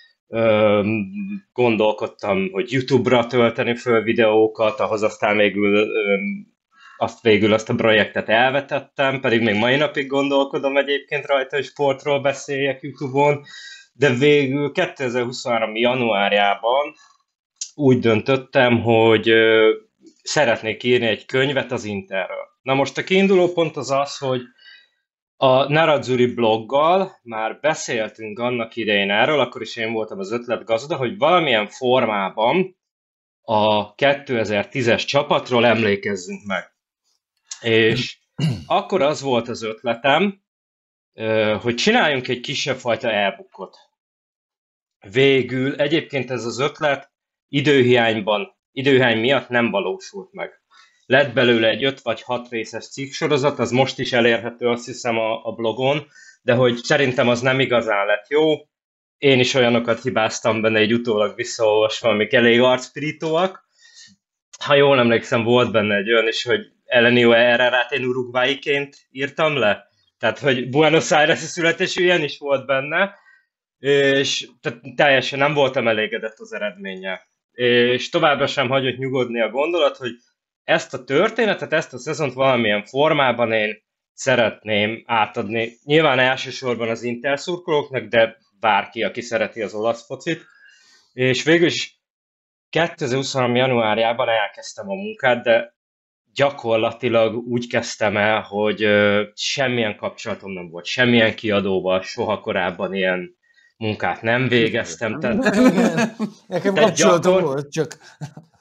Gondolkodtam, hogy YouTube-ra tölteni föl videókat, ahhoz aztán végül azt a projektet elvetettem, pedig még mai napig gondolkodom egyébként rajta, hogy sportról beszéljek YouTube-on, de végül 2023. januárjában úgy döntöttem, hogy szeretnék írni egy könyvet az Interről. Na most a kiinduló pont az, hogy a Nerazzurri bloggal már beszéltünk annak idején erről, akkor is én voltam az ötletgazda, hogy valamilyen formában a 2010-es csapatról emlékezzünk meg. És akkor az volt az ötletem, hogy csináljunk egy kisebb fajta e-bookot. Végül egyébként ez az ötlet időhiány miatt nem valósult meg. Lett belőle egy 5 vagy 6 részes cikksorozat, az most is elérhető, azt hiszem a blogon, de hogy szerintem az nem igazán lett jó. Én is olyanokat hibáztam benne, egy utólag visszaolvasva, amik elég arcpirítóak. Ha jól emlékszem, volt benne egy olyan is, hogy Elenio Herrerát én uruguayiként írtam le. Tehát, hogy Buenos Aires-i születésű, ilyen is volt benne, és teljesen nem voltam elégedett az eredménnyel. És továbbra sem hagyott nyugodni a gondolat, hogy ezt a történetet, ezt a szezont valamilyen formában én szeretném átadni. Nyilván elsősorban az Inter szurkolóknak, de bárki, aki szereti az olasz focit. És végül is 2023. januárjában elkezdtem a munkát, de gyakorlatilag úgy kezdtem el, hogy semmilyen kapcsolatom nem volt, semmilyen kiadóval, soha korábban ilyen munkát nem végeztem. Nekem kapcsolatom volt, csak...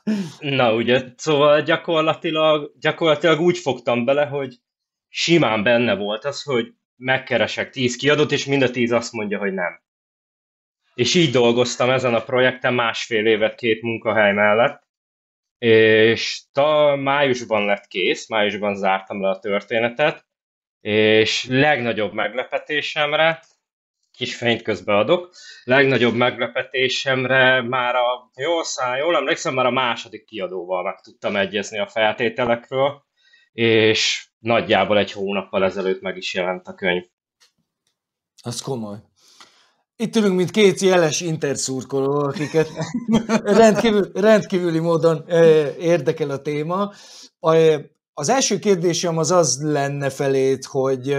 Na ugye, szóval gyakorlatilag úgy fogtam bele, hogy simán benne volt az, hogy megkeresek 10 kiadót, és mind a 10 azt mondja, hogy nem. És így dolgoztam ezen a projekten 1,5 évet 2 munkahely mellett, és májusban lett kész, májusban zártam le a történetet, és legnagyobb meglepetésemre, kis fényt közbeadok, legnagyobb meglepetésemre már jól emlékszem, már a második kiadóval meg tudtam egyezni a feltételekről, és nagyjából 1 hónappal ezelőtt meg is jelent a könyv. Az komoly. Itt ülünk, mint 2 jeles interszurkoló, akiket rendkívüli módon érdekel a téma. Az első kérdésem az lenne felét, hogy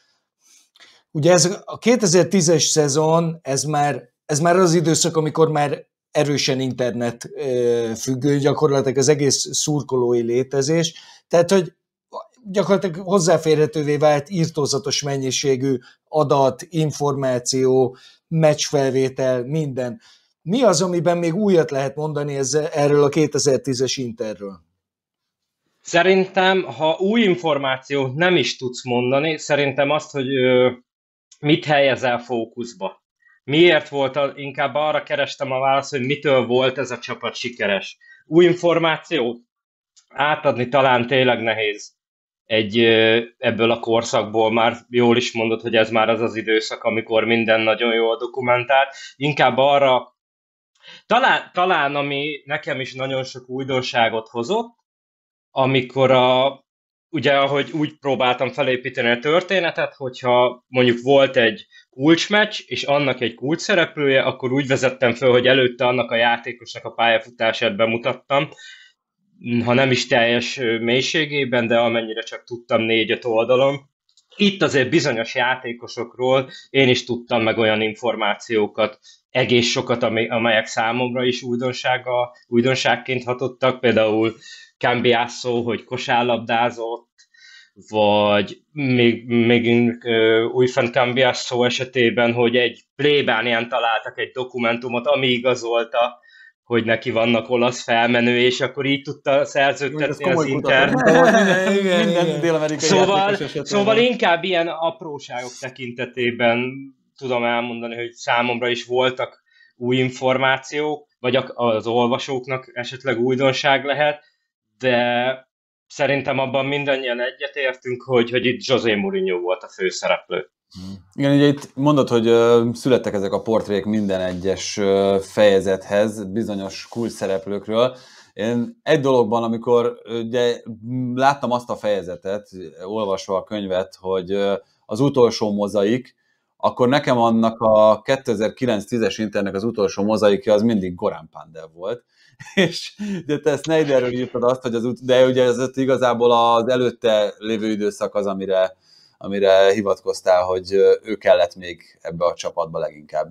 ugye ez a 2010-es szezon, ez már az időszak, amikor már erősen internet függő, gyakorlatilag az egész szurkolói létezés. Tehát, hogy gyakorlatilag hozzáférhetővé vált írtózatos mennyiségű adat, információ, meccsfelvétel, minden. Mi az, amiben még újat lehet mondani erről a 2010-es Interről? Szerintem, ha új információt nem is tudsz mondani, szerintem azt, hogy mit helyezel fókuszba. Miért volt, inkább arra kerestem a választ, hogy mitől volt ez a csapat sikeres. Új információt átadni talán tényleg nehéz ebből a korszakból, már jól is mondod, hogy ez már az az időszak, amikor minden nagyon jól dokumentált. Inkább arra, talán ami nekem is nagyon sok újdonságot hozott, amikor ugye ahogy úgy próbáltam felépíteni a történetet, hogyha mondjuk volt egy kulcsmeccs, és annak egy kulcs szereplője, akkor úgy vezettem föl, hogy előtte annak a játékosnak a pályafutását bemutattam, ha nem is teljes mélységében, de amennyire csak tudtam 4-5 oldalon. Itt azért bizonyos játékosokról én is tudtam meg olyan információkat, egész sokat, amelyek számomra is újdonságként hatottak, például Cambiasso, hogy kosárlabdázott, vagy még újfent Cambiasso esetében, hogy egy plébánián találtak egy dokumentumot, ami igazolta, hogy neki vannak olasz felmenő, és akkor így tudta szerződtetni az Inter. Minden dél-amerikai Szóval inkább ilyen apróságok tekintetében tudom elmondani, hogy számomra is voltak új információk, vagy az olvasóknak esetleg újdonság lehet, de szerintem abban mindannyian egyetértünk, hogy itt José Mourinho volt a főszereplő. Igen, ugye itt mondod, hogy születtek ezek a portrék minden egyes fejezethez, bizonyos kulcs szereplőkről. Én egy dologban, amikor ugye láttam azt a fejezetet, olvasva a könyvet, hogy az utolsó mozaik, akkor nekem annak a 2009-10-es Internek az utolsó mozaikja az mindig Goran Pandev volt. És ugye te Snyderről írtad azt, hogy de ugye ez igazából az előtte lévő időszak az, amire hivatkoztál, hogy ő kellett még ebbe a csapatba leginkább.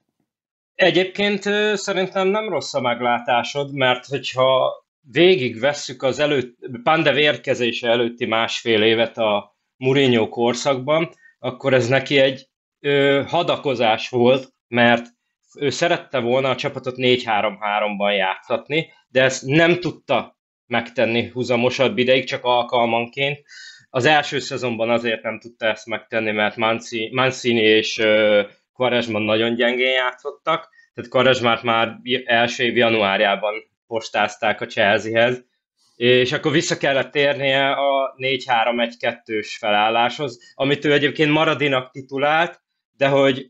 Egyébként szerintem nem rossz a meglátásod, mert hogyha végigvesszük Pandev érkezése előtti 1,5 évet a Mourinho korszakban, akkor ez neki egy hadakozás volt, mert ő szerette volna a csapatot 4-3-3-ban játszatni, de ezt nem tudta megtenni húzamosabb ideig, csak alkalmanként. Az első szezonban azért nem tudta ezt megtenni, mert Mancini és Quaresma nagyon gyengén játszottak, tehát Quaresmát már első év januárjában postázták a Chelseahez, és akkor vissza kellett térnie a 4-3-1-2-s felálláshoz, amit ő egyébként Maradinak titulált, de hogy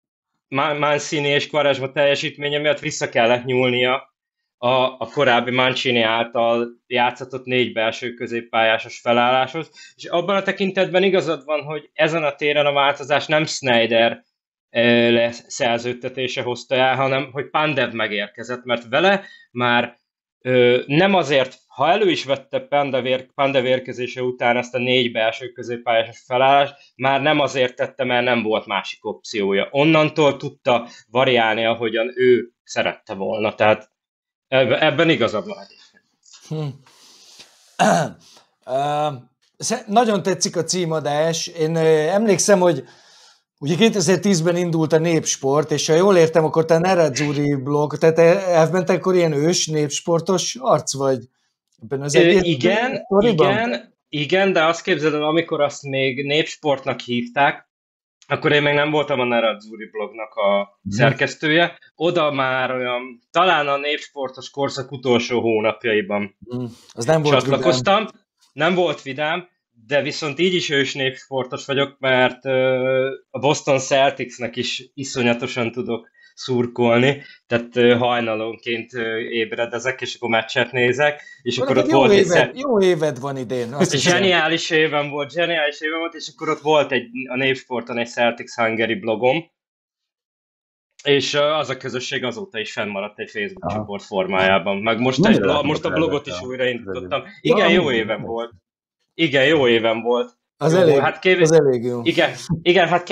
Mancini és Quaresma teljesítménye miatt vissza kellett nyúlnia a korábbi Mancini által játszatott 4 belső középpályásos felálláshoz, és abban a tekintetben igazad van, hogy ezen a téren a változás nem Sneijder szerződtetése hozta el, hanem hogy Pandev megérkezett, mert vele már nem azért, ha elő is vette Pandev érkezése után ezt a 4 belső középpályásos felállást, már nem azért tette, mert nem volt másik opciója. Onnantól tudta variálni, ahogyan ő szerette volna, tehát ebben igazad van. Nagyon tetszik a címadás. Én emlékszem, hogy Ugye 2010-ben indult a Népsport, és ha jól értem, akkor te Nerazzurri blog, tehát elvben te akkor ilyen ős népsportos arc vagy ebben az egész sztoriban? Igen, de azt képzeld el, amikor azt még Népsportnak hívták, akkor én még nem voltam a Nerazzurri blognak a szerkesztője. Oda már olyan, talán a népsportos korszak utolsó hónapjaiban Az nem volt csatlakoztam. vidám. Nem volt vidám, de viszont így is ős népsportos vagyok, mert a Boston Celticsnek is iszonyatosan tudok szurkolni, tehát hajnalonként ébredezek, és akkor meccset nézek, és akkor ott volt jó éved van idén. Zseniális évem volt, és akkor ott volt a Népsporton egy Celtics Hungary blogom, és az a közösség azóta is fennmaradt egy Facebook csoport formájában, meg most a blogot is újraindítottam. Igen, jó évem volt. Az elég jó. Igen, hát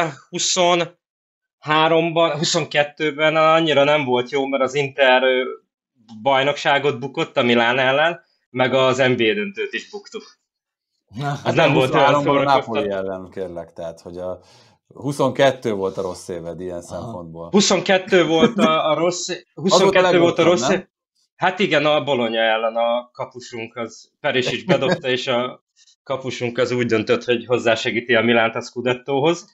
2023-ban, 22-ben annyira nem volt jó, mert az Inter bajnokságot bukott a Milán ellen, meg az NBA döntőt is buktuk. Az nem volt olyan szórakoztató. A Napoli ellen, kérlek, tehát, hogy a 22 volt a rossz éved ilyen szempontból. 22 volt a rossz év. Hát igen, a Bologna ellen a kapusunk az Perisic bedobta, és a kapusunk az úgy döntött, hogy hozzásegíti a Milánt a Scudettóhoz.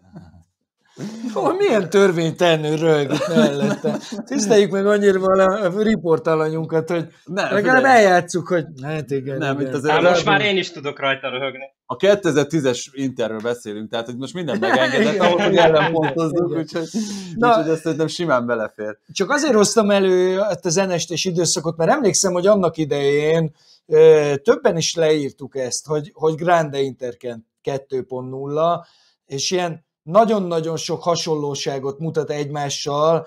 Milyen törvénytelenül röhög itt mellette. Tiszteljük meg annyira a riportalanyunkat, hogy legalább eljátszuk, hogy hát igen. Nem, igen. Most már én is tudok rajta röhögni. A 2010-es Interről beszélünk, tehát hogy most minden megengedett, ahol hogy ellenpontozzuk, úgyhogy ezt szerintem simán belefér. Csak azért hoztam elő a zenestés időszakot, mert emlékszem, hogy annak idején többen is leírtuk ezt, hogy Grande Inter 2.0, és ilyen nagyon-nagyon sok hasonlóságot mutat egymással,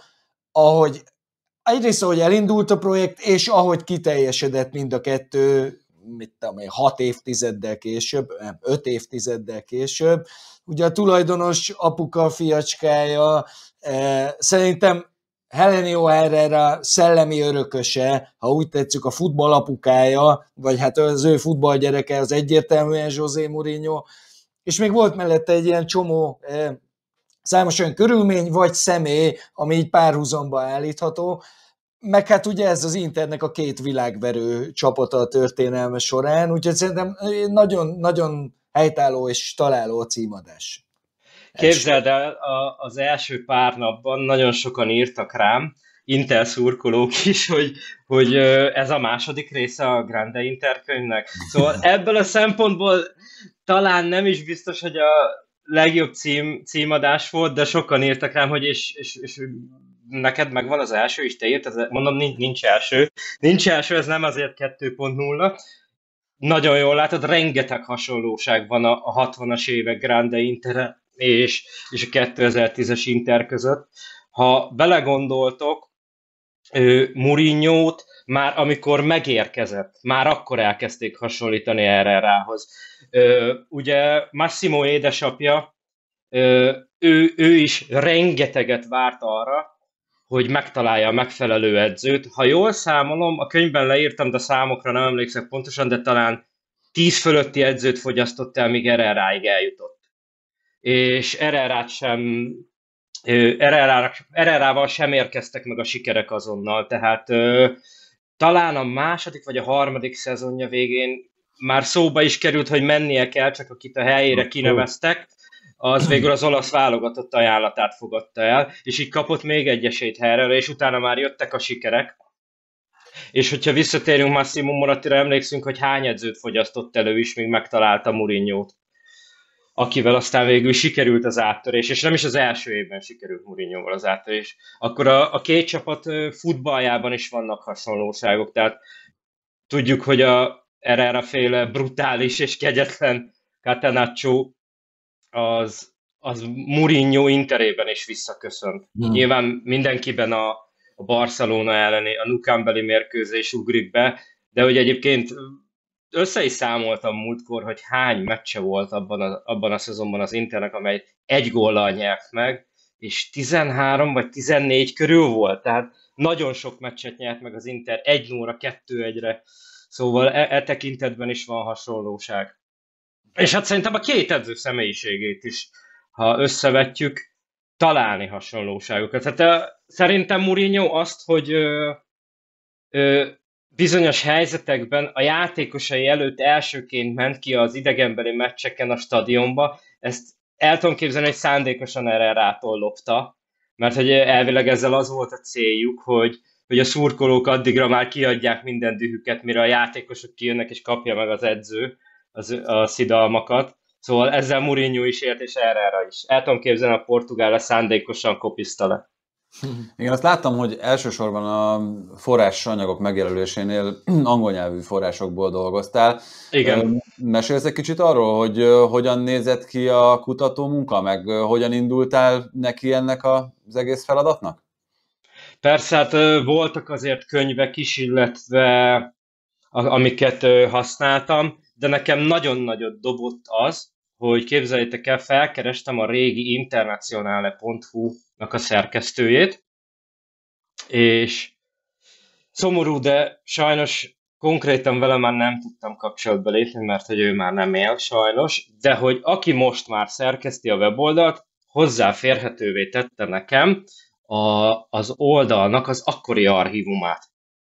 ahogy elindult a projekt, és ahogy kiteljesedett mind a kettő, 6 évtizeddel később, 5 évtizeddel később. Ugye a tulajdonos apuka, fiacskája, szerintem Helenio Herrera szellemi örököse, ha úgy tetszük, a futballapukája, vagy hát az ő futballgyereke az egyértelműen José Mourinho, és még volt mellette egy ilyen csomó számos olyan körülmény vagy személy, ami így párhuzamba állítható, meg hát ugye ez az Internek a két világverő csapata a történelme során, úgyhogy szerintem nagyon helytálló és találó a címadás. Képzeld el, az első pár napban nagyon sokan írtak rám, Inter szurkolók is, hogy ez a második része a Grande Inter könyvnek. Szóval ebből a szempontból talán nem is biztos, hogy a legjobb címadás volt, de sokan írtak rám, hogy és neked megvan az első, és te írtad, mondom, nincs első. Nincs első, ez nem azért 2.0. Nagyon jól látod, rengeteg hasonlóság van a 60-as évek Grande Inter és a 2010-es Inter között. Ha belegondoltok, Mourinho-t már amikor megérkezett, már akkor elkezdték hasonlítani Herrerához. Ugye Massimo édesapja, ő is rengeteget várt arra, hogy megtalálja a megfelelő edzőt. Ha jól számolom, a könyvben leírtam, de számokra nem emlékszek pontosan, de talán 10 fölötti edzőt fogyasztott el, míg Herreráig eljutott. És Herrerával sem érkeztek meg a sikerek azonnal, tehát talán a második vagy a harmadik szezonja végén már szóba is került, hogy mennie kell, csak akit a helyére kineveztek, az végül az olasz válogatott ajánlatát fogadta el, és így kapott még egy esélyt Herrera, és utána már jöttek a sikerek. És hogyha visszatérünk Massimo Morattira, emlékszünk, hogy hány edzőt fogyasztott elő is, míg megtalálta Mourinho-t, akivel aztán végül sikerült az áttörés, és nem is az első évben sikerült Mourinhoval az áttörés. Akkor a két csapat futballjában is vannak hasonlóságok, tehát tudjuk, hogy a Herrera-féle brutális és kegyetlen Catenaccio az Mourinho Interében is visszaköszönt. Nyilván mindenkiben a Barcelona elleni, a Nou Camp-beli mérkőzés ugrik be, de hogy egyébként össze is számoltam múltkor, hogy hány meccse volt abban a szezonban az Internek, amely egy góllal nyert meg, és 13 vagy 14 körül volt, tehát nagyon sok meccset nyert meg az Inter 1-0-ra, 2-1-re, szóval e tekintetben is van hasonlóság. És hát szerintem a két edző személyiségét is ha összevetjük, találni hasonlóságokat. Tehát szerintem Mourinho azt, hogy bizonyos helyzetekben a játékosai előtt elsőként ment ki az idegenbeli meccseken a stadionba, ezt el tudom képzelni, hogy szándékosan erre rátollogta, mert hogy elvileg ezzel az volt a céljuk, hogy a szurkolók addigra már kiadják minden dühüket, mire a játékosok kijönnek és kapja meg az edző a szidalmakat. Szóval ezzel Mourinho is élt, és erre is. El tudom képzelni, a portugál szándékosan kopiszta le. Igen, azt láttam, hogy elsősorban a forrásanyagok megjelölésénél angol nyelvű forrásokból dolgoztál. Igen. Mesélsz egy kicsit arról, hogy hogyan nézett ki a kutató munka, meg hogyan indultál neki ennek az egész feladatnak? Persze, hát voltak azért könyvek is, illetve amiket használtam, de nekem nagyon nagyot dobott az, hogy képzeljétek el, felkerestem a régi internationale.hu-nak a szerkesztőjét, és szomorú, de sajnos konkrétan vele már nem tudtam kapcsolatba lépni, mert hogy ő már nem él sajnos, de hogy aki most már szerkeszti a weboldalt, hozzáférhetővé tette nekem az oldalnak az akkori archívumát.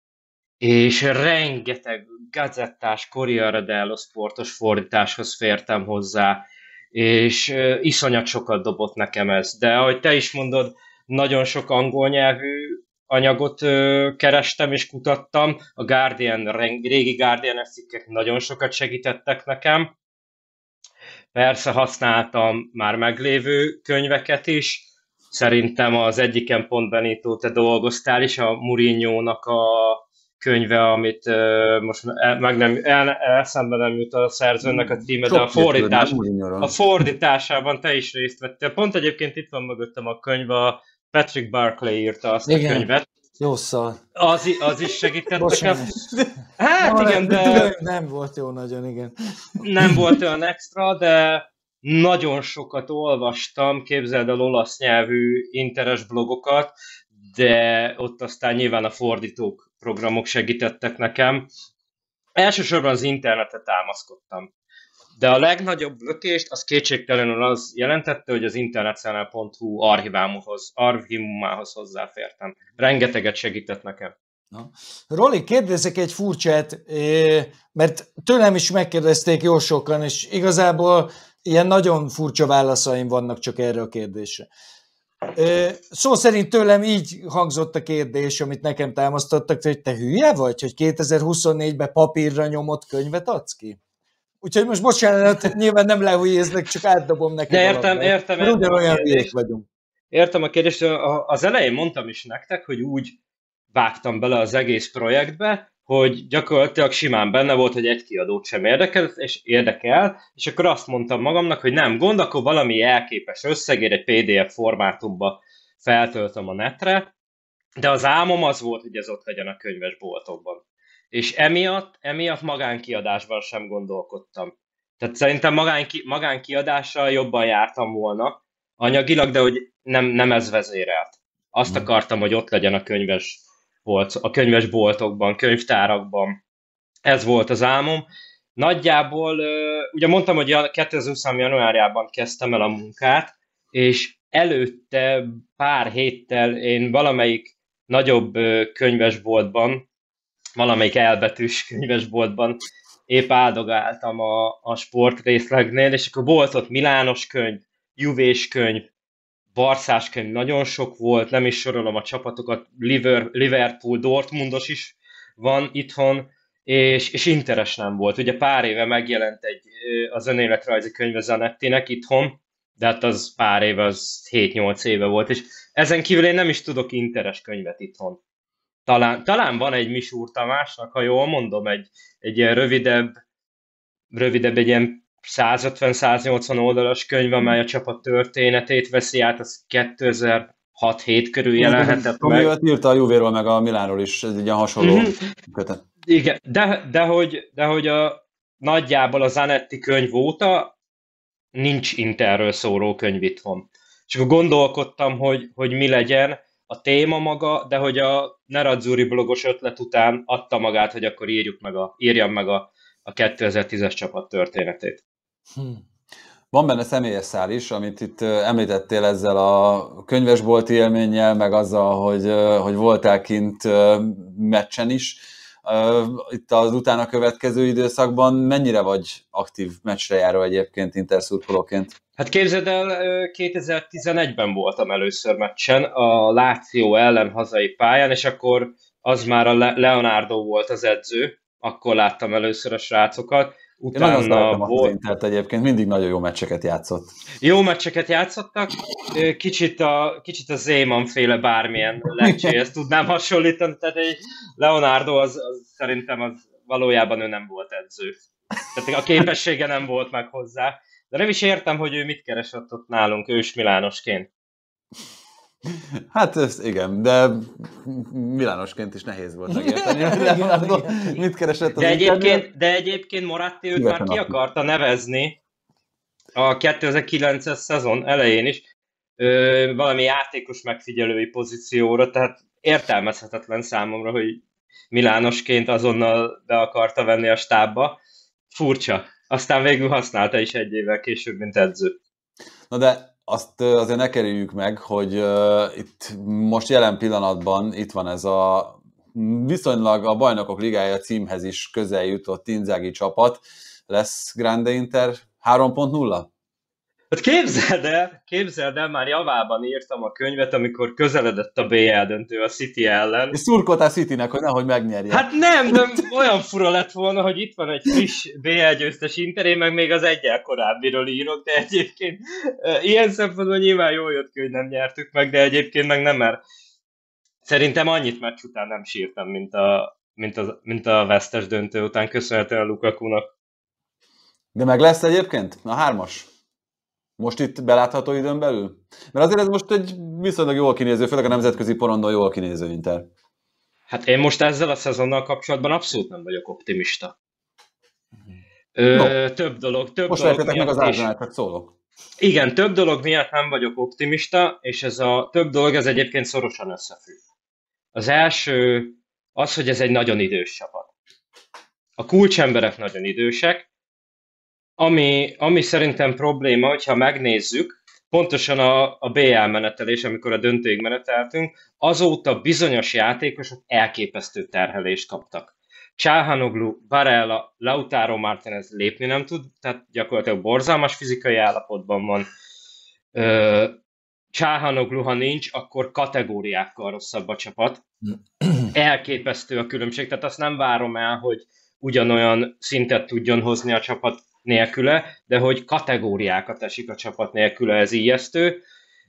És rengeteg gazettás, Corriere dello Sportos fordításhoz fértem hozzá, és iszonyat sokat dobott nekem ez. De ahogy te is mondod, nagyon sok angol nyelvű anyagot kerestem és kutattam. A Guardian, régi Guardian cikkek nagyon sokat segítettek nekem. Persze használtam már meglévő könyveket is. Szerintem az egyiken pont Benito, te dolgoztál is, a Mourinho-nak a könyve, amit most eszembe nem jut a szerzőnek a címe, de a fordításában te is részt vettél. Pont egyébként itt van mögöttem a könyv, a Patrick Barclay írta azt a könyvet. Jó szar. Az is segített nekem. Hát igen, de... Nem volt jó nagyon, igen. Nem volt olyan extra, de nagyon sokat olvastam, képzeld el olasz nyelvű interes blogokat, de ott aztán nyilván a fordítók, programok segítettek nekem. Elsősorban az internetet támaszkodtam. De a legnagyobb lökést az kétségtelenül az jelentette, hogy az international.hu archívumához hozzáfértem. Rengeteget segített nekem. Na. Roli, kérdezzek egy furcsát, mert tőlem is megkérdezték jó sokan, és igazából ilyen nagyon furcsa válaszaim vannak csak erre a kérdésre. Szó szerint tőlem így hangzott a kérdés, amit nekem támasztottak, hogy te hülye vagy, hogy 2024-ben papírra nyomott könyvet adsz ki? Úgyhogy most bocsánat, nyilván nem lehújéznek, csak átdobom neked. De értem. Ugyanolyan hülyék vagyunk. Értem a kérdést, az elején mondtam is nektek, hogy úgy vágtam bele az egész projektbe, hogy gyakorlatilag simán benne volt, hogy egy kiadót sem érdekel, és akkor azt mondtam magamnak, hogy nem gond, akkor valami elképes összegért egy PDF formátumba feltöltöm a netre, de az álmom az volt, hogy ez ott legyen a könyvesboltokban. És emiatt magánkiadásban sem gondolkodtam. Tehát szerintem magánkiadással jobban jártam volna anyagilag, de hogy nem ez vezérelt. Azt akartam, hogy ott legyen a könyvesboltokban, könyvtárakban. Ez volt az álmom. Nagyjából, ugye mondtam, hogy 2023. januárjában kezdtem el a munkát, és előtte pár héttel én valamelyik nagyobb könyvesboltban, valamelyik elbetűs könyvesboltban épp áldogáltam a sportrészlegnél, és akkor volt ott Milános könyv, Juvés könyv, Barszás könyv, nagyon sok volt, nem is sorolom a csapatokat, Liverpool, Dortmundos is van itthon, és interes nem volt. Ugye pár éve megjelent az önéletrajzi könyve Zanettinek itthon, de hát az pár éve, az 7-8 éve volt, és ezen kívül én nem is tudok interes könyvet itthon. Talán van egy Misúr Tamásnak, ha jól mondom, egy ilyen rövidebb, egy ilyen 150-180 oldalas könyv, amely a csapat történetét veszi át, az 2006-7 körül jelenhetett meg. Amivel írta a Juvéról meg a Milánról is, ez egy ilyen hasonló kötet. Igen, de hogy nagyjából a Zanetti könyv óta nincs Interről szóló könyv itthon. És akkor gondolkodtam, hogy mi legyen a téma maga, de hogy a Nerazzurri blogos ötlet után adta magát, hogy akkor írjam meg a 2010-es csapat történetét. Van benne személyes szál is, amit itt említettél ezzel a könyvesbolti élménnyel, meg azzal, hogy voltál kint meccsen is. Itt az utána következő időszakban mennyire vagy aktív meccsre járó egyébként interszurkolóként? Hát képzeld el, 2011-ben voltam először meccsen, a Lazio ellen hazai pályán, és akkor az már a Leonardo volt az edző, akkor láttam először a srácokat. Én nagyon szeretem az Intert egyébként, mindig nagyon jó meccseket játszott. Jó meccseket játszottak, kicsit a Zeman féle bármilyen Lecce-hez tudnám hasonlítani, tehát egy Leonardo az szerintem az valójában ő nem volt edző. Tehát a képessége nem volt meg hozzá. De nem is értem, hogy ő mit keresett ott nálunk ős milánosként. Hát igen, de milánosként is nehéz volt megérteni, hogy Leonardo mit keresett az de egyébként Moratti őt már ki akarta nevezni a 2009-es szezon elején is valami játékos megfigyelői pozícióra, tehát értelmezhetetlen számomra, hogy milánosként azonnal be akarta venni a stábba. Furcsa. Aztán végül használta is egy évvel később, mint edző. Na de azt azért ne kerüljük meg, hogy itt most jelen pillanatban itt van ez a viszonylag a Bajnokok Ligája címhez is közel jutott Inzaghi csapat. Lesz Grande Inter 3.0? Hát képzeld el, már javában írtam a könyvet, amikor közeledett a BL döntő a City ellen. És szurkoltál Citynek, hogy nehogy megnyerje. Hát nem, de olyan fura lett volna, hogy itt van egy friss BL győztes Inter, én meg még az egyel korábbiról írok, de egyébként ilyen szempontból nyilván jól jött ki, hogy nem nyertük meg, de egyébként meg nem, mert szerintem annyit meccs után nem sírtam, mint a vesztes döntő után, köszönhetően Lukakunak. De meg lesz egyébként a 3-as? Most itt belátható időn belül? Mert azért ez most egy viszonylag jól kinéző, főleg a nemzetközi porondon jól kinéző Inter. Hát én most ezzel a szezonnal kapcsolatban abszolút nem vagyok optimista. Több dolog most vejtetek meg az Arsenal, csak szólok. Igen, több dolog miatt nem vagyok optimista, és ez a több dolog ez egyébként szorosan összefügg. Az első az, hogy ez egy nagyon idős csapat. A kulcsemberek nagyon idősek, ami szerintem probléma, hogyha megnézzük, pontosan a BL menetelés, amikor a döntőig meneteltünk, azóta bizonyos játékosok elképesztő terhelést kaptak. Çalhanoğlu, Barella, Lautaro Martínez lépni nem tud, tehát gyakorlatilag borzalmas fizikai állapotban van. Çalhanoğlu, ha nincs, akkor kategóriákkal rosszabb a csapat. Elképesztő a különbség, tehát azt nem várom el, hogy ugyanolyan szintet tudjon hozni a csapat nélküle, de hogy kategóriákat esik a csapat nélküle, ez ijesztő.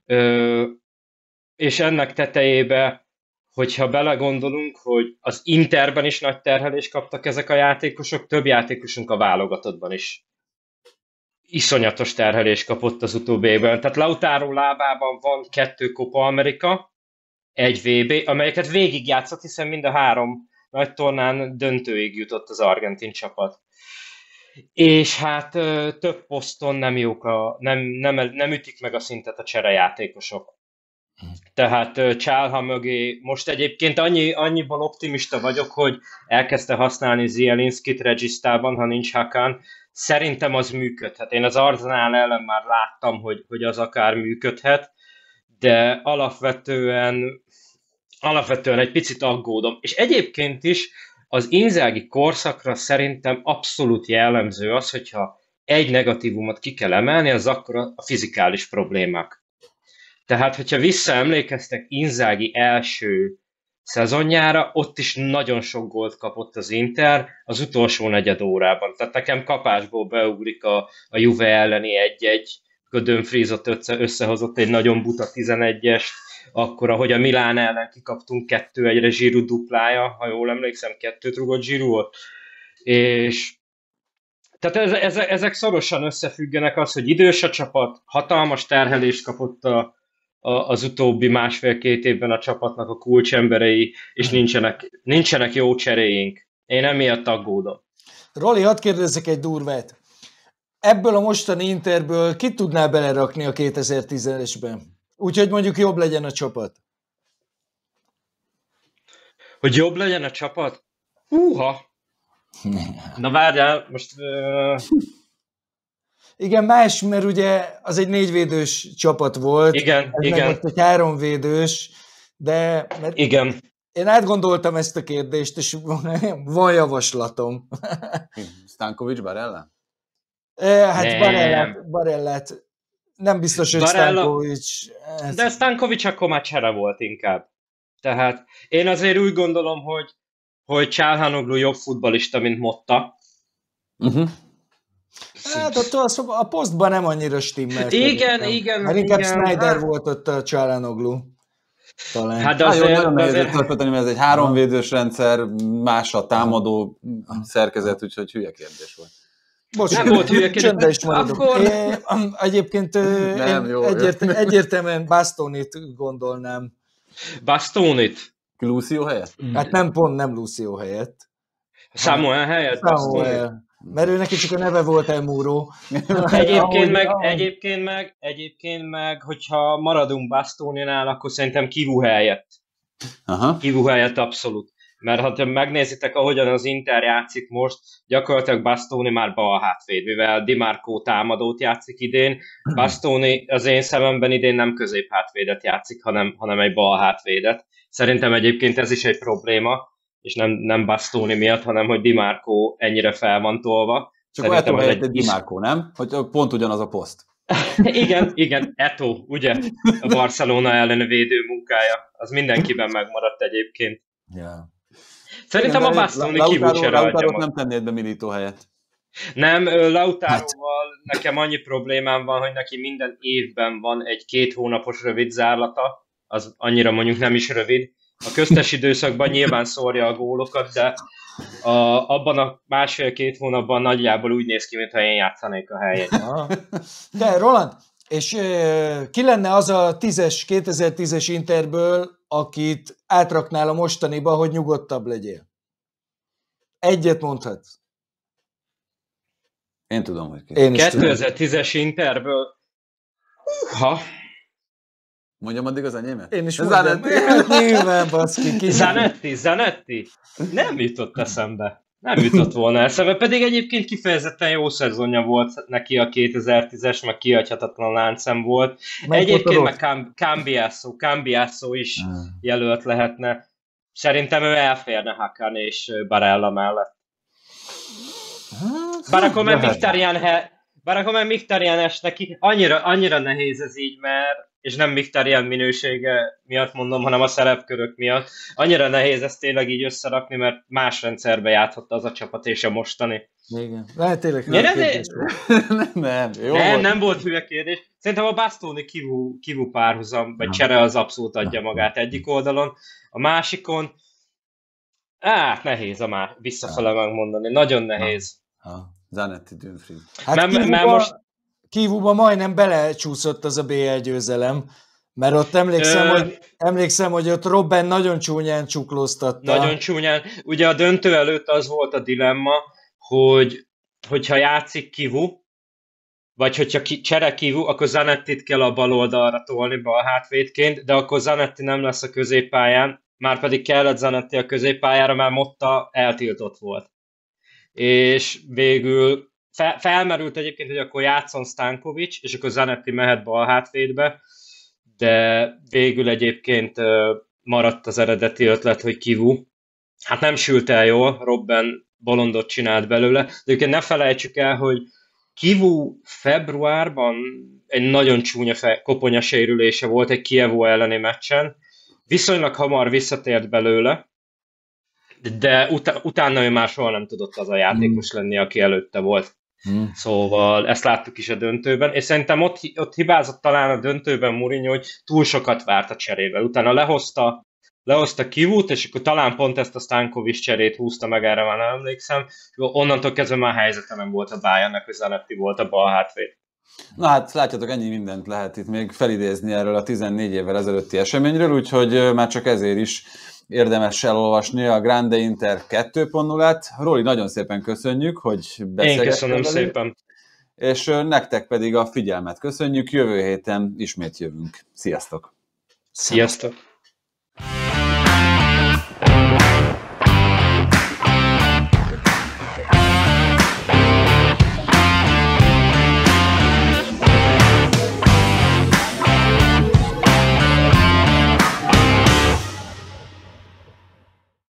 És ennek tetejébe, hogyha belegondolunk, hogy az Interben is nagy terhelést kaptak ezek a játékosok, több játékosunk a válogatottban is iszonyatos terhelést kapott az utóbbi évben. Tehát Lautaro lábában van 2 Copa America, 1 VB, amelyeket végigjátszott, hiszen mind a 3 nagy tornán döntőig jutott az argentin csapat. És hát több poszton nem jók, nem ütik meg a szintet a cserejátékosok. Tehát Çalha mögé most egyébként annyiban optimista vagyok, hogy elkezdte használni Zielinskit Registában, ha nincs Hakan. Szerintem az működhet. Én az Arsenal ellen már láttam, hogy az akár működhet, de alapvetően egy picit aggódom. És egyébként is az Inzaghi korszakra szerintem abszolút jellemző az, hogyha egy negatívumot ki kell emelni, az akkor a fizikális problémák. Tehát, hogyha visszaemlékeztek Inzaghi első szezonjára, ott is nagyon sok gólt kapott az Inter az utolsó negyed órában. Tehát nekem kapásból beugrik a Juve elleni 1-1, akkor Dumfries ott összehozott egy nagyon buta 11-est, akkor ahogy a Milán ellen kikaptunk 2-1-re Giroud duplája, ha jól emlékszem, 2-t rugott Giroud, és tehát ezek szorosan összefüggenek az, hogy idős a csapat, hatalmas terhelést kapott az utóbbi 1,5-2 évben a csapatnak a kulcsemberei, és nincsenek jó cseréink. Én emiatt aggódom. Roli, hadd kérdezzek egy durvát. Ebből a mostani Interből ki tudnál belerakni a 2010-esben? Úgyhogy mondjuk jobb legyen a csapat. Hogy jobb legyen a csapat? Húha! Na várjál, most... Igen, más, mert ugye az egy 4 védős csapat volt. Igen, ez igen. meg most egy 3 védős, de mert Igen. én átgondoltam ezt a kérdést, és van javaslatom. Stankovics Barella? Hát Nem. Barellát nem biztos, hogy Barella- Stankovics. De Stankovics akkor már csere volt inkább. Tehát én azért úgy gondolom, hogy Çalhanoğlu jobb futballista, mint Motta. Hát ott a posztban nem annyira stimmelt. Igen. Mert inkább Snyder Hát- volt ott a Çalhanoğlu. Talán. Hát de Jó, azért, nagyon de nehéz azért összekötni, mert ez egy 3 védős rendszer, más a támadó szerkezet, úgyhogy hülye kérdés volt. Bocs, nem volt hülye kérdés. csöndbe is maradok. Akkor- Egyébként Nem, én jó. egyértelműen Bastonit gondolnám. Bastonit. Lucio helyett? Hát nem Lucio helyett. Samuel helyett Bastonit. Samuel. Mert ő neki csak a neve volt Elmúró. Egyébként meg, hogyha maradunk Bastoninál, akkor szerintem Kivu helyett. Aha. Kivu helyett abszolút. Mert ha megnézitek, ahogyan az Inter játszik most, gyakorlatilag Bastoni már bal hátvéd, mivel Di Marco támadót játszik idén. Bastoni az én szememben idén nem középhátvédet játszik, hanem egy bal hátvédet. Szerintem egyébként ez is egy probléma, és nem Bastoni miatt, hanem hogy Di Marco ennyire fel van tolva. Csak Eto'o helyett egy Di Marco, nem? Hogy pont ugyanaz a poszt. Igen, Eto'o, ugye? A Barcelona ellen védő munkája. Az mindenkiben megmaradt egyébként. Yeah. Szerintem a Bastoni Kivucsere adja Lautaro magát. nem tennéd be Milito helyett. Nem, Lautaroval nekem annyi problémám van, hogy neki minden évben van egy 2 hónapos rövid zárlata, az annyira mondjuk nem is rövid. A köztes időszakban nyilván szórja a gólokat, de abban a 1,5-2 hónapban nagyjából úgy néz ki, mintha én játszanék a helyén. De Roland, és ki lenne az a 2010-es Interből, akit átraknál a mostaniba, hogy nyugodtabb legyél? Egyet mondhatsz. Én tudom, hogy ki. Én is tudom. 2010-es Interből... Mondjam addig az enyémet? Én is mondom. Nyilván, baszki. Zanetti? Nem jutott eszembe. Nem jutott volna eszembe, pedig egyébként kifejezetten jó szezonja volt neki a 2010-es, meg kihagyhatatlan láncszem volt. Egyébként meg Cambiasso is jelölt lehetne. Szerintem ő elférne Hakan és Barella mellett. Bár akkor már Mkhitaryan neki annyira nehéz ez így, mert és nem Mkhitaryan minősége miatt mondom, hanem a szerepkörök miatt. Annyira nehéz ezt tényleg így összerakni, mert más rendszerbe játhatta az a csapat és a mostani. Igen. Lehet tényleg nem volt hülye kérdés. Szerintem a Bastoni Kivu párhuzam, vagy csere az abszolút adja magát egyik oldalon. A másikon, nehéz visszafele megmondani. Nagyon nehéz. Zanetti, Dünfried. Hát Kivuba majdnem belecsúszott az a BL győzelem, mert ott emlékszem, hogy ott Robben nagyon csúnyán csuklóztatta. Nagyon csúnyán. Ugye a döntő előtt az volt a dilemma, hogyha játszik Kivu, vagy hogyha csere Kivu, akkor Zanettit kell a bal oldalra tolni bal hátvédként, de akkor Zanetti nem lesz a középpályán, már pedig kellett Zanetti a középpályára, mert Motta eltiltott volt. És végül felmerült egyébként, hogy akkor játszon Stankovics, és akkor Zanetti mehet bal hátvédbe, de végül egyébként maradt az eredeti ötlet, hogy Kivu. Hát nem sült el jól, Robben bolondot csinált belőle, de egyébként ne felejtsük el, hogy Kivu februárban egy nagyon csúnya koponya sérülése volt egy Kievo elleni meccsen, viszonylag hamar visszatért belőle, de utána ő már soha nem tudott az a játékos lenni, aki előtte volt. Szóval ezt láttuk is a döntőben, és szerintem ott hibázott talán a döntőben Mourinho, hogy túl sokat várt a cserével. Utána lehozta Kivút, és akkor talán pont ezt a Stankovics cserét húzta meg, erre már nem emlékszem. Onnantól kezdve már helyzete nem volt a Bayernnek, hogy Zanetti volt a bal hátvéd. Na hát látjátok, ennyi mindent lehet itt még felidézni erről a 14 évvel ezelőtti eseményről, úgyhogy már csak ezért is érdemes elolvasni a Grande Inter 2.0-át. Róli, nagyon szépen köszönjük, hogy beszélgettünk. Én köszönöm szépen. És nektek pedig a figyelmet köszönjük. Jövő héten ismét jövünk. Sziasztok! Sziasztok!